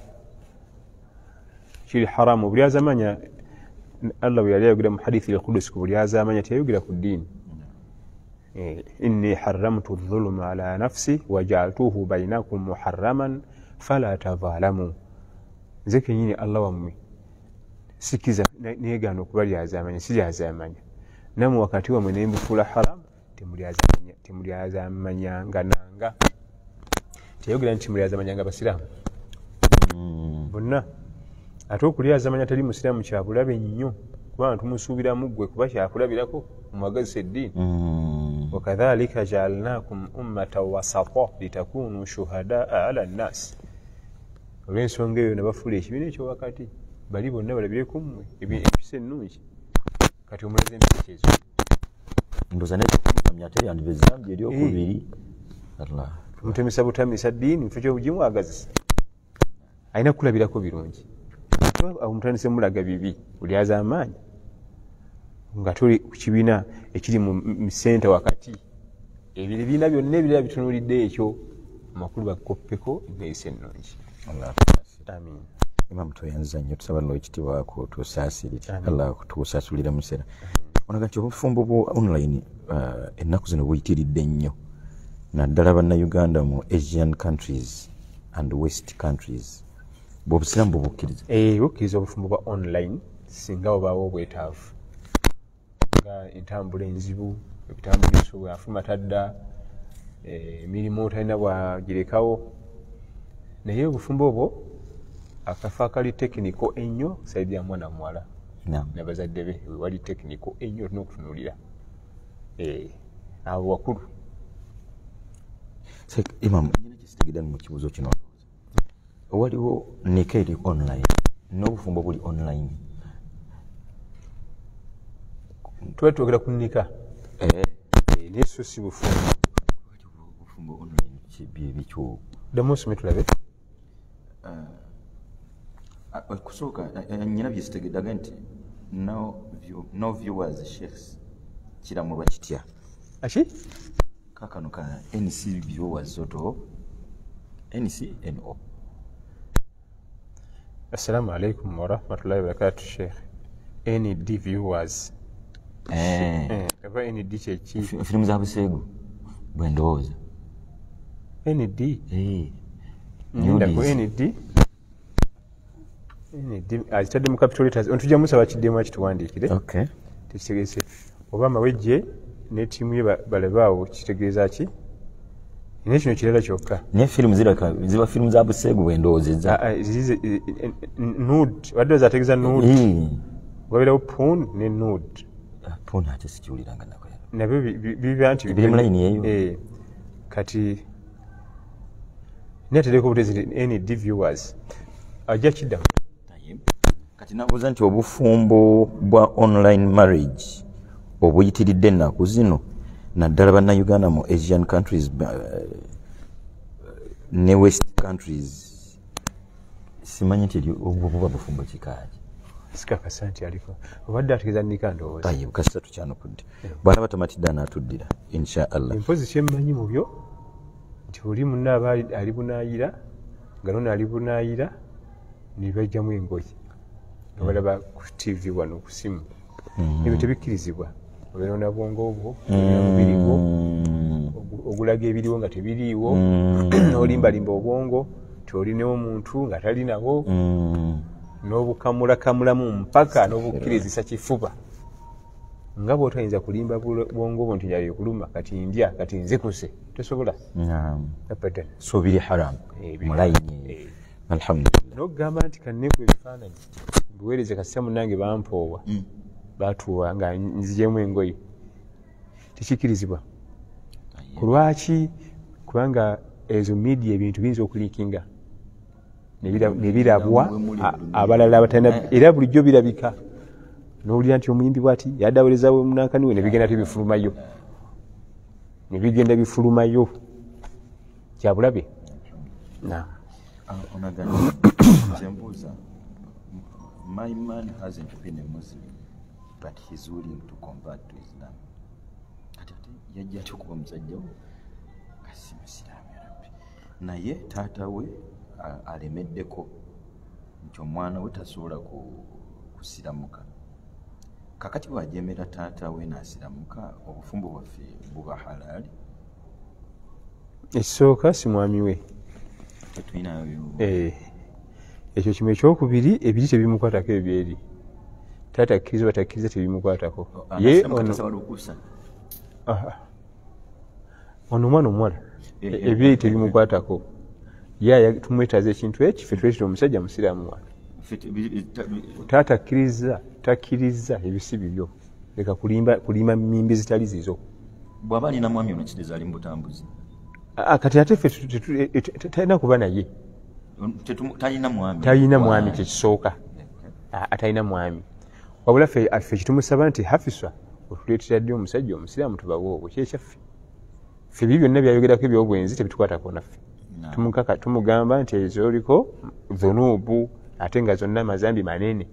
kiri haramu buli azamanya Allah bwe yali ayogera mu hadithi al-Qudus ku buli azamanya tiyayogera ku ddiini inni haramtu dhuluma ala nafsi waja'altuhu bainakum muharraman fala tadhalamu nze kenyini Allah wammwe sikiza neegaana okuba lyazamanya si lyazamanya namwe wakati wammwe nembufuula haramu temulyazamanyanga nanga teyogera nti mulyazamanyanga basiraamu bonna ate okulyazamanya tali musiraamu kyabulabe nnyo kubanga tumusuubiramu ggwe kuba kyakulabirako mu magazisa eddiini wakadhalika jaalnakum ummatan wasata litakunu shuhadaa ala nnaasi olw'ensonga eyo nabafuula ekibiina ekyowakati bali bonna balabireko mmwe empisa ennungi kati omulaze empisa ndoza netamya ate yandiba ezambi eryokubiri mutemesa butamisa ddiini mufo kyobugimwagazisa alina kukulabirako birungi omutandise mulaga bibi bulyaza amaanyi nga tuli ku kibiina ekiri mu senta wakati ebyo ebibiina byonna ebirala bitunuulidde ekyo amakulu bakoppeko empisa ennungi. Amin. Imam tuyanza nnyo tusaba Lord ekitiibwa kutusaasirire Allah kutusasulira musera onaga nti obufumbo bwo online uh, ennaku zino buyitiridde nnyo naddala bannayuganda mu Asian countries and West countries bw'obusiramu bubukkiriza eh bukkiriza obufumbo bwa online singa obaawo obwetaavu nga entambula enzibu ebitambuliso bwafuma tadda emirimu otalina bwagirekawo naye obufumbo obwo akafa akali tekiniko ennyo saidi ya mwana muwala n'abazadde be wali tekiniko ennyo olina okutunuulira abo wakulu. Imam nyina kisitegedde mu kibuuzo kino waliwo nika eri online n'obufumbo buli online tuba twogera ku nika naye so si bufumbo bufumbo online bikyo ddamu osome tulabe kusooka nyina byesitegeddaga nti no viewers sheikhs kiramulwa kitya aki kakano ka N C viewers zoto N C N O. Assalamu alaikum wa rahmatullahi wa barakatuh sheikh. N D viewers eh eh aba N D chechi filmu za Busegu bwendooza N D eh nda ko N D N D azitadde mu capital letters ontujja musaba kiddemu akituwandiikire okay tekitegeeze Obama wejje ne tiimu ye balebaawo kitegeeza ki ne kino kirala kyokka ne filmu ziraka ziba filmu za Busegu bwendoozeza nude wadde zategeeza nude wabirawo porn ne nude porn ate sikiwuliranga nako nabyo biba nti biri mu line eyo eh kati netereko obutezi N D viewers ajja kiddamu kati nabuuza nti obufumbo bwa online marriage obuyitiridde ennaku zino naddala bannayuganda mu Asian countries uh, ne West countries simanyi nti obwo buba bufumbo kikaaki sikakasa nti aliko obadde ategeeza nika ndowooza ayi kasita tukyanukudde bw'ana batamatidde anaatuddira insha allah empozi kyemmanyi mu byo nti oli munna aba ali bunaayira nga nona ali bunaayira ne bajjamu engoye nga balaba ku tv wano ku simu ebyo tebikkirizibwa obeera na bwongo obwo mubiri gwo ogulaga ebiriwo nga tebiriiwo n'olimbalimba obwongo tyolinawo omuntu nga talinawo n'obukamulakamulamu mpaka n'obukkirizisa kifuba nga bw'otayinza kulimba bwongo obwo nti njala ekuluma kati ndya kati nzikuse tosobola abadan so biri haram mulayini alhamdulillah n'okugamba nti kanneku ebifaananyi mbiweereze kasita munnange bampoowa batuwa nga nzijemu engoye tekikkirizibwa ku lwaki kubanga ezo media ebintu biyinza okulikinga nebirabwa abalala abatalina era bulijjo birabika n'owulira nti omuyimbi bwati yaddawerezawo munankaniwe nebigenda tebifulumayo nebigenda bifulumayo kyabulabe kyembuuza my man hasn't been a Muslim but he's willing to convert to Islam. ate yajja atya okuba musajja we kasi musiraamu ya rabbi naye taata we alemeddeko nti omwana we tasobola kusiramuka kakati bw'ajemera taata we n'asiramuka obufumbo bwaffe buba halaali ekisooka si mwami we ekyo kimu ekyokubiri ebiri tebimukwatako ebyeri taata akkiriza batakkiriza tebimukwatako ye ono omwana omuwala ebyeri tebimukwatako ye tumwetaaza ekintu eki ffe tuleetera omusajja musiraamu wange taata akkiriza takkiriza ebisi bibyo leka kulimba mimbi zitali zizo bw'aba alina mwami ono kitegeeza ali mu butambuzi kati ate ffe talina kuba naye talina mwami kyekisooka atalina mwami wabula ffe kitumusaba nti hafiswa otuleetera ddi omusajja omusiraamu tubawe obwo kyekyaffe ffe biri byonna byayogerako ebyobwenzi tebitukwatako naffe tumugamba nti ezoliko dhunubu ate nga zonna mazambi manene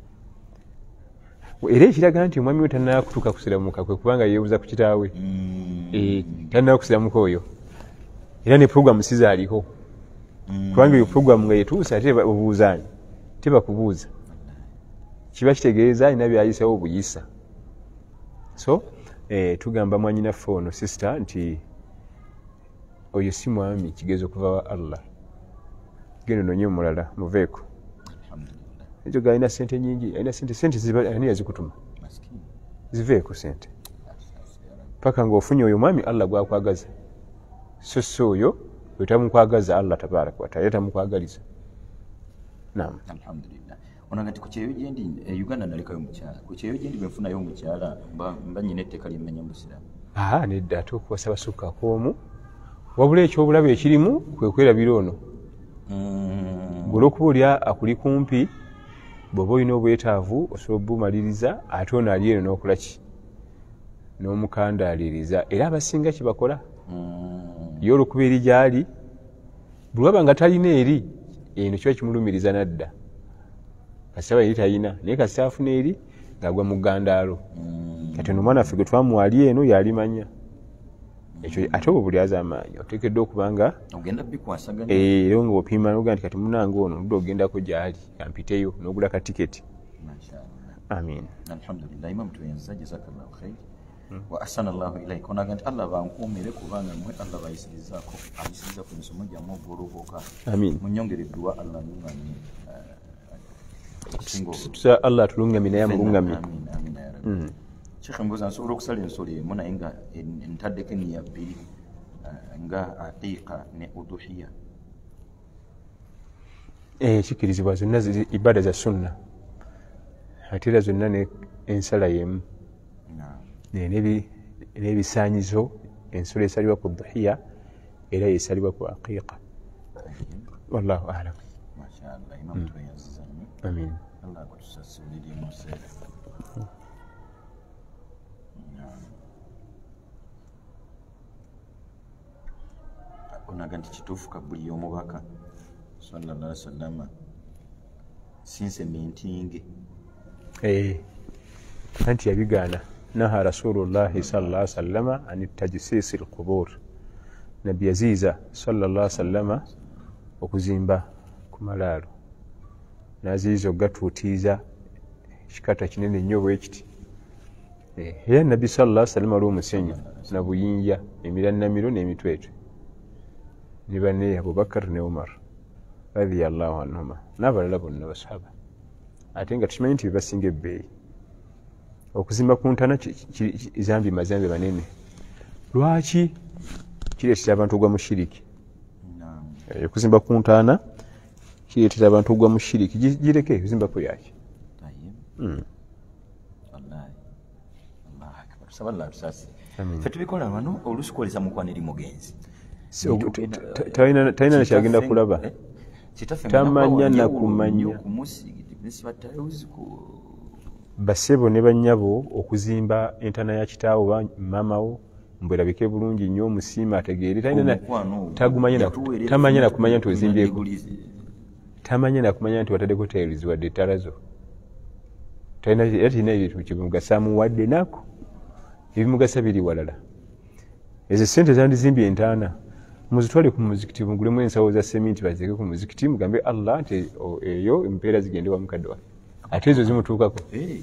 era ekiraga nti omwami we tanaba kutuuka kusiramuka kwe kubanga yeebuza ku kitaawe tanaba kusiramuka oyo era ne puroguramu siza aliko kubanga eyo puroguramu nga yetuusa ate obuuzaani tebakubuuza kiba kitegeeza alina byayisawo obuyisa so tugamba mwanyinaffe ono sisita nti oyo si mwami kigezo kuva wa Allah genda nonye omulala muveeko ekyo galina sente nyingi alina sente sente ani yazikutuma ziveeko sente paka ng'ofunye oyo mwami Allah gwakwagaza so so oyo wetamukwagaza Allah tabaraka wataala tamukwagaliza naam alhamdulillah onaga nti ku kyeyo gyendi Uganda nalekayo omukyala ku kyeyo gyendi bwenfunayo omukyala mba nyina etteeka limenya musiraamu aa nedda ate okuwasa basukako omu wabula ekyobulabe ekirimu kwe kwerabira ono olw'okuba oli akuli kumpi bw'oba olina obwetaavu osobola obumaliriza ate ono ali eno n'okola ki n'omukandaaliriza era abasinga kibakola ye olw'okuba eri gy'ali buli waba nga talina eri eno kiba kimulumiriza nadda kasitaba eri talina naye kasita afuna eri ng'agwa mu ggandaalo kati ono omwana waffe gwe twamuwali eno yalimanya ekyo ate obwo buli aza amaanyi oteekeddwa okubanga ogenda bikwasaganya era nga opima noga nti kati munange ono ludde ogendako gy'ali kampiteyo n'ogula ka tiketi amin alhamdulillah imam tuyenza jazakallahu khair wa ahsana Allahu ilayka onaga nti Allah bankuumire kubanga mmwe Allah bayisirizaako ayisiriza ku misomo gyammwe ogw'olubuuka amin munyongere edduwa Allah lungamye tusa Allah tulungamye naye amulungamye amin amin ya rabbi Sheikh mbuza nsobola okusala ensolo emu naye nga ntaddeko enniya bbiri nga aqiqa ne uduhiya kikirizibwa zonna ziri ibada za sunna ate era zonna ensala yemu n'ebisaanyizo ensolo esalibwa ku duhiya era yesalibwa ku aqiqa wallahu alam mashallah imam tuyanziza amin Allah akutusasulire museera onaga nti kituufu kabuli y'omubaka sallallahu alaihi wasallam sinse mintinge anti yabigaana naha rasulullahi sallallahu alaihi wasallam an tajsisi alqubur nabi yaziza sallallahu alaihi wasallam okuzimba ku malaalo naziiza ogatuutiiza ekikata kinene nnyo bwekiti era nabbi sallallahu alaihi wasallam ali omusenyu na buyinja emirannamiro n'emitwetwe ne banne Abubakar ne Umar radiyallahu anhuma n'abalala bonna basahaba ate nga tukimanyi nti bebasinga ebbeeyi okuzimba ku ntana zambi mazambi banene lwaki kireetera abantu ogwa mu shiriki okuzimba ku ntaana kireetera abantu ogwa mu shiriki gireke kuzimbako yaki ffe tubikola wano oluusi kwolesa mukwano eri mugenzi talina nakyagenda kulaba tamanya nakumanya basebo ne bannyabo okuzimba entaana ya kitaawo ba maamawo mbwerabike bulungi nnyo omusiima ategeere tamanya nakumanya nti ozimbyeko tamanya nakumanya nti wataddeko tairizi wadde ettalazo era tirina ebintu kibimugasaamu wadde nako ebimugasa biri walala ezo sente zandizimbye entaana muzitwale ku muzikiti mugulemu ensawo za seminti bazeke ku muzikiti mugambe Allah nti eyo empeera zigende wa mukadde wa ate ezo zimutuukako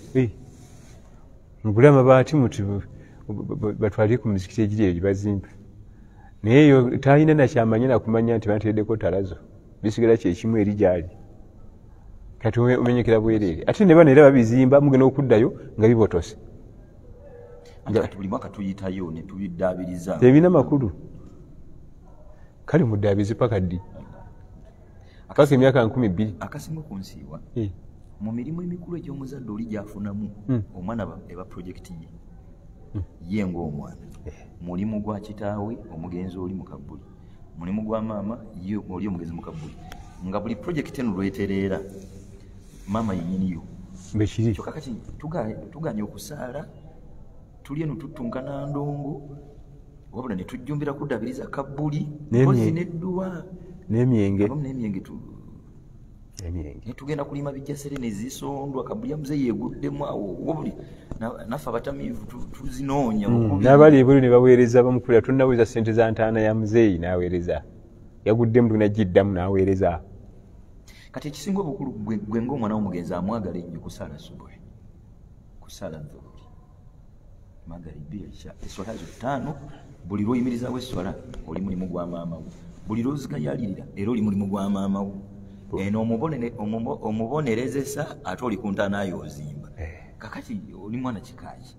mugule amabaati muti batwalire ku muzikiti egiri eyo gibazimba naye eyo talina nakyamanya nakumanya nti bateeddeko talazo bisigala kyekimu eri gyali kati omenyekera bwereere ate ne bano era babizimba mugenda okuddayo nga bibotose buli mwaka tuyitayo ne tubiddaabiriza tebina makulu kale muddaabizi paka ddi paka emyaka nkumi bbiri akasinga okunsiiwa mu mirimu emikulu egy'omuzadde oli gyafunamu omwana eba projekiti ye ye ng'omwana mulimu gwa kitaawe omugenzi oli mu kabbuli mulimu gwa maama ye oli omugenzi mu kabbuli nga buli projekiti eno lwetereera maama yenyiniyo bekiri kyokka kati tuganye okusaala tuli eno tutunkana ndongo wabula ne tujjumbira kuddabiriza kabbuli mpozi nedduwa n'emyenge n'emyenge tugenda kulima bijjasere ne zisondwa kabbuli yamuze yeeguddemu awo wabuli naffe abatamiivu tuzinoonya n'abali ebuli ne baweereza bamukulira tunnaweereza ssente za ntaana ya muzeeyi n'aweereza yaguddemu tunagiddamu n'aweereza kati ekisinga obukulu gwe ng'omwana w'omugenzi amwagala ennyo kusaala subuhi kusaala dhuhuri magharibi eswala zo ttaano buli lw'oyimirizaawo esswala oli mulimu gwa maama wo buli lw'ozigayalirira era oli mulimu gwa maama wo eno omubonerezesa ate oli ku ntaanaayo ozimba kakati oli mwana kikaaki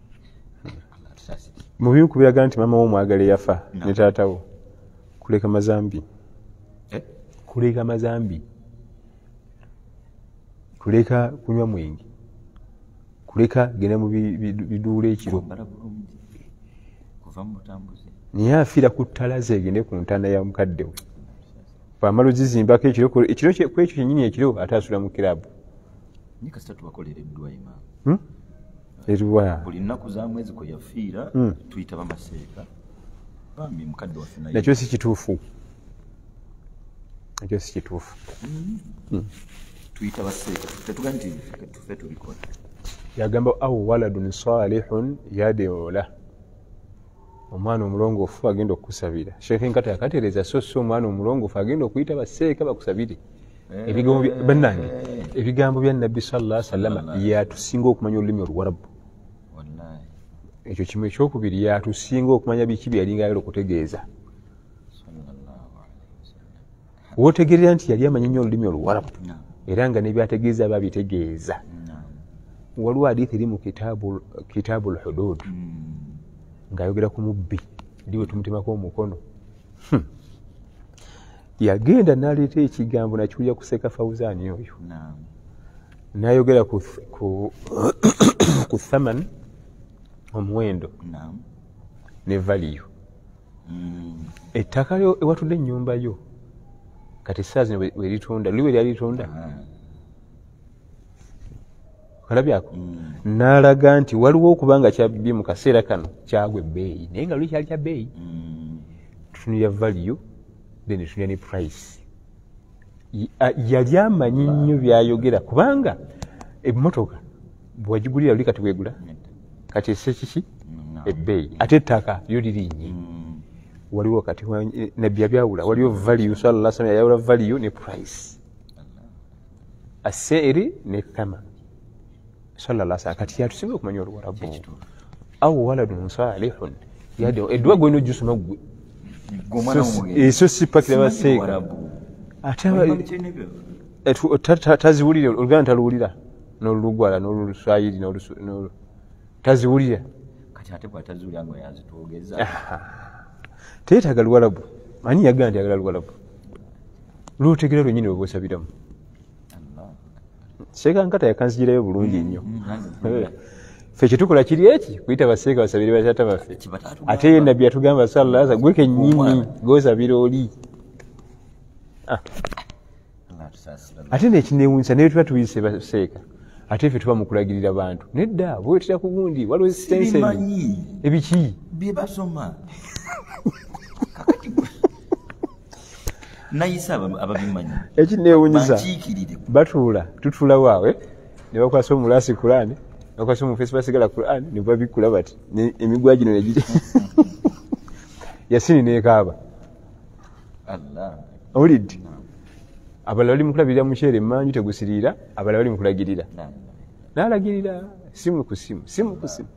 mu bimu kubiraga nti maama wo omwagala eyafa ne taatawo kuleka mazambi kuleka mazambi kuleka kunywa mwenge kuleka genda mu biduula ekiro naye afiira ku ttala ze egende ku ntaana ya mukadde we bwamala ozizimbako ekiro kwekyo kyennyini ekiro ate asula mu kiraabu eruwa buli nnaku za mwezi kwe yafiira tuyita bamaseeka bambi mukadde waffe naye nakyo si kituufu nakyo si kituufu tuyita baseeka tetuga nti tufe tubikola yagamba aw waladun salihun yad'u lahu omwana omulongoofu agenda okukusabira sheekh nkata yakatereeza so so omwana omulongoofu agenda okuyita baseeka bakusabire ebigambo bannange ebigambo bya nabbi sallallahu alaihi wasallam yatusinga okumanya olulimi oluwarabu ekyo kimu ekyokubiri yatusinga okumanya biki bye yalinga ayagala okutegeeza wootegerera nti yali amanyi nnyo olulimi oluwarabu era nga nebyategeeza babitegeeza waliwo hadithi eri mu kitaabu lhudud ng'ayogera ku mubbi ndiwe tumutemako omukono yagenda n'aleeta ekigambo nakiwulira kuseka fawuzaani oyo n'ayogera ku thaman omuwendo ne valiyo ettaka ewatudde ennyumba yo kati saa zino weritunda liwe lyalitunda kalabyako n'alaga nti waliwo okubanga kyabbi mu kaseera kano kyagwa ebbeeyi naye nga luli kyali kya bbeeyi tutunulira value then tutunulira ne price yali amanyi nnyo byayogera kubanga emmotoka bwagigulira luli kati bwegula kati esse kiki ebbeeyi ate ettaka lyo lirinnyi waliwo kati nabbi yabyawula waliwo value sallallahu alaihi wasallam yayawula value ne price aseeri ne thama sallallahu alaihi wasallam kati yatusinga okumanya oluwarabu aw waladun salihun yad'u edduwa gwe n'ojusoma gwe eso si pakira baseeka ate taziwulire oluganda taluwulira n'olulugwala n'oluswayiri taziwulira teyeetaaga luwarabu ani yagala nti yagala luwarabu lwotegera lwennyini webwosabiramu seeka nkata yakanzigirayo bulungi nnyo ffe kyetukola kiri eki kuyita baseeka basabire batata baffe ate ye nabbi yatugamba sallallahu gwe kennyini gosabira oli ate nekinewunyisa naye tuba tuyise baseeka ate ffe tuba mukulagirira bantu nedda bwetera ku gundi waliwo senseni ebiki byebasoma nayisa ababimanyi ekinewunyisa batuula tutuula waawe ne bakwasa omulasi kulani bakwasa omufesi basigala kulani ne babikula bati emigwa gino negiri yasini nekaaba owulidde abalala bali mukulabirira muceere emanju tegusiriira abalala bali mukulagirira nalagirira simu ku simu simu ku simu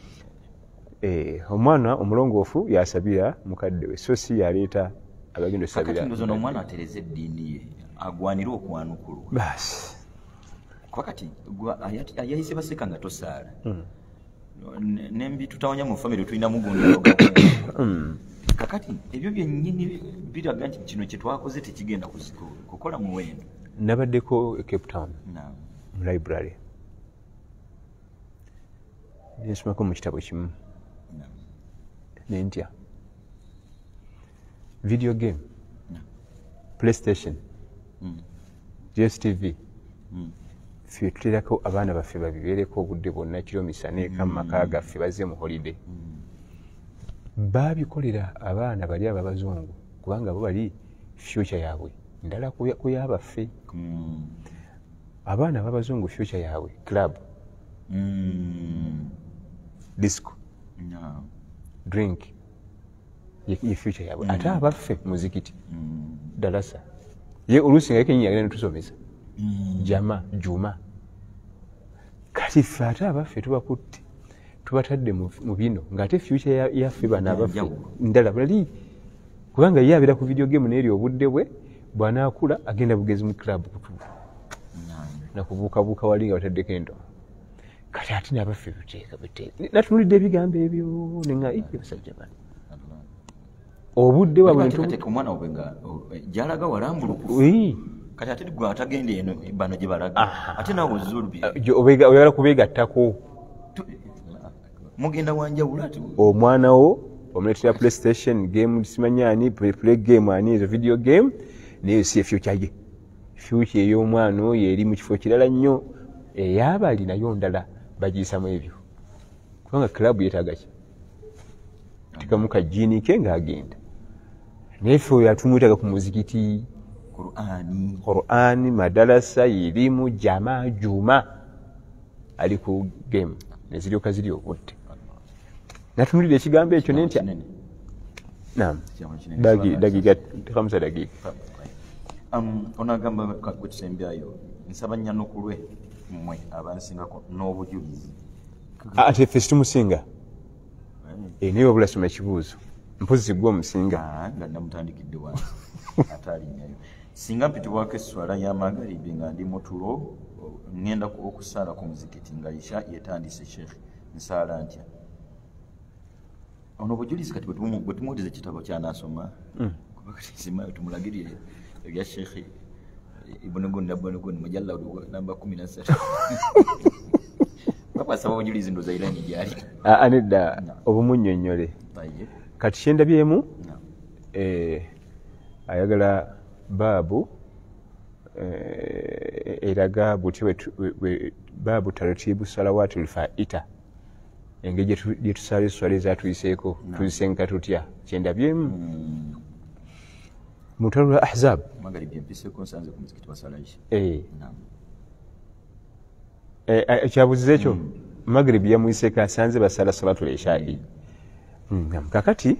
omwana omulongoofu yasabira mukadde we so si yaleeta abagenda osabira omwana atereza eddiini ye agwanira okwanukulwa basi kakati ayayise baseka nga tosaala nembi tutawanya mu famire tulina mugundi kakati ebyo byennyini biraga nti kino kyetwakoze tekigenda kukola muwendo. Nabaddeko e Cape Town mu library nensomako mu kitabo kimu nentya video game playstation G S T V ffe tuterako abaana baffe babibeereko obudde bwonna kiro misana eka mu maka gaffe bazze mu holiday baabikolera abaana bali ababazungu kubanga bo bali future yaabwe ndala ku yabaffe abaana ababazungu future yaabwe club disco drink ye future yaabwe ate abaffe muzikiti dalasa ye oluusi nga yekenyi yagenda netusomesa jama juma kati ffe ate abaffe tubakutte tubatadde mu bino ng'ate future yaffe bano abaffe ndala bali kubanga ye abeera ku video game n'eri obudde bwe bw'anaakula agenda bugezi mu club kutuuka nakubuukabuuka wali nga bataddeko ento kati ate nabaffe biteeka biteeka natunulidde ebigambo ebyo nenga basajja bano obudde wabwe omwana we nga gyalaga walambulukufu kati ate gwe atagenda eno bano gye balaga ate nawe ozza olubira oyagala kubeegattako mugenda wanjawulo ati omwana wo omuleetera playstation game simanyani play game ani ezo video game naye si future ye future ey'omwana oyo eri mu kifo kirala nnyo ey'abali nayo ndala bagiyisamu ebyo kubanga club yeetaaga ki tikamu kajiini ke ng'agenda naye ffe oyo atumwetaaga ku muzikiti Qur'ani madalasa elimu jama juma ali ku game neziryoka ziri obudde natunulira ekigambo ekyo nentya naam dagiga hamsa dagiga onagamba kwetusembyayo nsaba nnyanukulwe mmwe abansingako n'obujulizi ate ffe situmusinga naye wabula soma ekibuuzo mpozi gwe omusinga nga namutandikidde wansi ate alinnyayo singa mpitibwako esswala y'amagalibi nga ndi mutulo ngenda okusaala ku muzikiti nga isha yetandise shekhe nsaala ntya ono obujulizi kati bwe tumuwuliriza ekitabo kyanaasoma kuba kati nsimayo tumulagirire ebya shekhe ibunuguni nabunuguni mujalla namba kumi na ssatu bakwasaba obujulizi ndoza irani gyali anedda obumunnyonnyole kati kyendabyemu ayagala baabu eraga buti baabu taratibu salawati lfaita engeri gyetusala eswala ezatuyiseeko tuzisenga tutya kyendabyemu mutalo lwa ahzab ekyabuziza ekyo magribi yamuyiseeko asanze basala salatu leshai kakati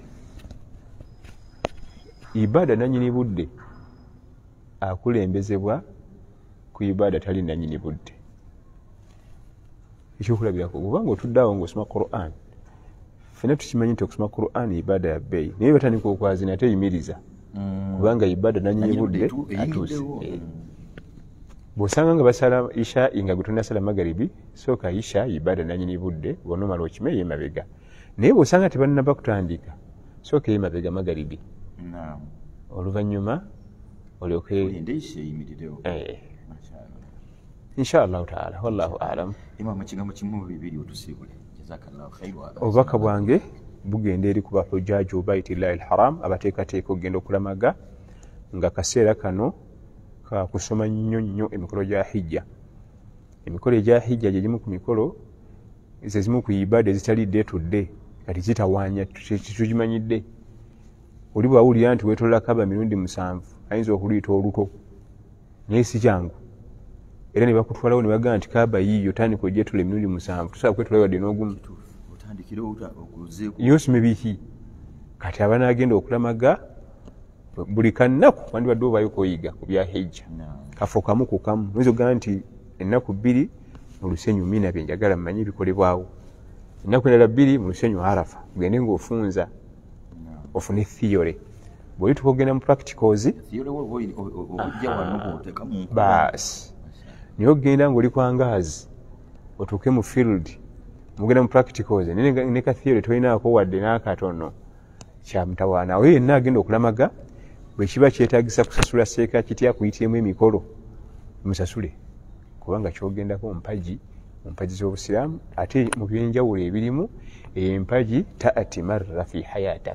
ibada nanyini budde akulembezebwa ku ibada tali nanyini budde ekyokulabirako kubanga otuddeawo ngaosoma Qur'an fena tukimanyi nti okusoma Qur'an ibada ya bbeeyi naye batandika okwazina ate yimiriza kubanga ibada nanyini budde atuuse bw'osanga nga basala isha nga gwe tonasala magaribi sooka isha ibada nanyini budde bw'onomala okime yemabega naye bw'osanga tebannaba kutandika sooka yemabega magaribi oluvannyuma olyoke inshallah taala wallahu alam. obubaka bwange bugenda eri ku bahujaji obaitillahi alharam abateekateeka okugenda okulamaga nga kaseera kano kakusoma nnyo nnyo emikolo gya hijja. Emikolo egya hijja gye gimu ku mikolo zezimu ku ibada ezitali day to day kati zitawaanya tetugimanyidde. Oli bwawulira nti weetolola kaba mirundi musanvu ayinza okuluyita oluto naye si kyangu era ne bakutwalawo ne bagamba nti kaba yiiyo tandika ogyetula emirundi musanvu tusobola kwetolayo wadde n'ogumu yosime biki kati abanagenda okulamaga buli kannaku wandibadde obayo koyiga ku bya hijja kafo kamu ku kamu oyinza okugamba nti ennaku bbiri mu lusenyu mina bye njagala mmanyi bikolebwawo ennaku endala bbiri mu lusenyu arafa ugende ng'ofunza ofune theory bwoli tukogenda mu practicals baasi naye ogenda ng'oli kwangaazi otuuke mu field mugenda mu practicals ne ka theory tolinaako wadde n'akatono kyamutawaana awo yenna agenda okulamaga bwe kiba kyetaagisa kusasula seeka kitya kuyitiramu emikolo musasule kubanga kyogendako mpaji mu mpaji z'obusiraamu ate mu byenjawulo ebirimu empaji taati marra fi hayatak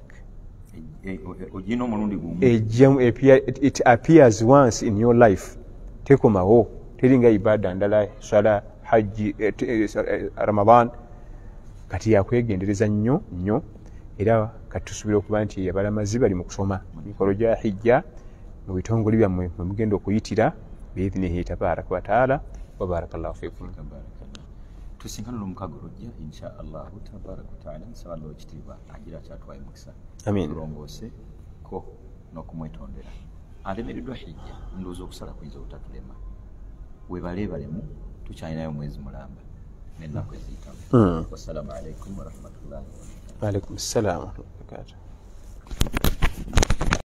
it appears once in your life tekomawo teringa ibada ndala sala haji ramadan kati yakwegendereza nnyo nnyo era katusuubira okuba nti abalamazi bali mu kusoma mikolo gya hijja mu bitongole byammwe mwe mugenda okuyitira biidhinihi tabaraka wataala wabarakallahu fikum tusinkana n'omukago lujja insha allahu tabaraka wataala nsaba Allah ekitiibwa agira kyatwaye mukisa amin tulongoose ko n'okumwetondera alemereddwa hijja ndowooza okusala kuyinza obutatulema webaleebalemu tukyalinayo mwezi mulamba n'ennaku eziyitamu wassalamu alaikum warahmatullahi wabarakatuh. Waalaikum salaam wa rahmatullahi wa barakatuh.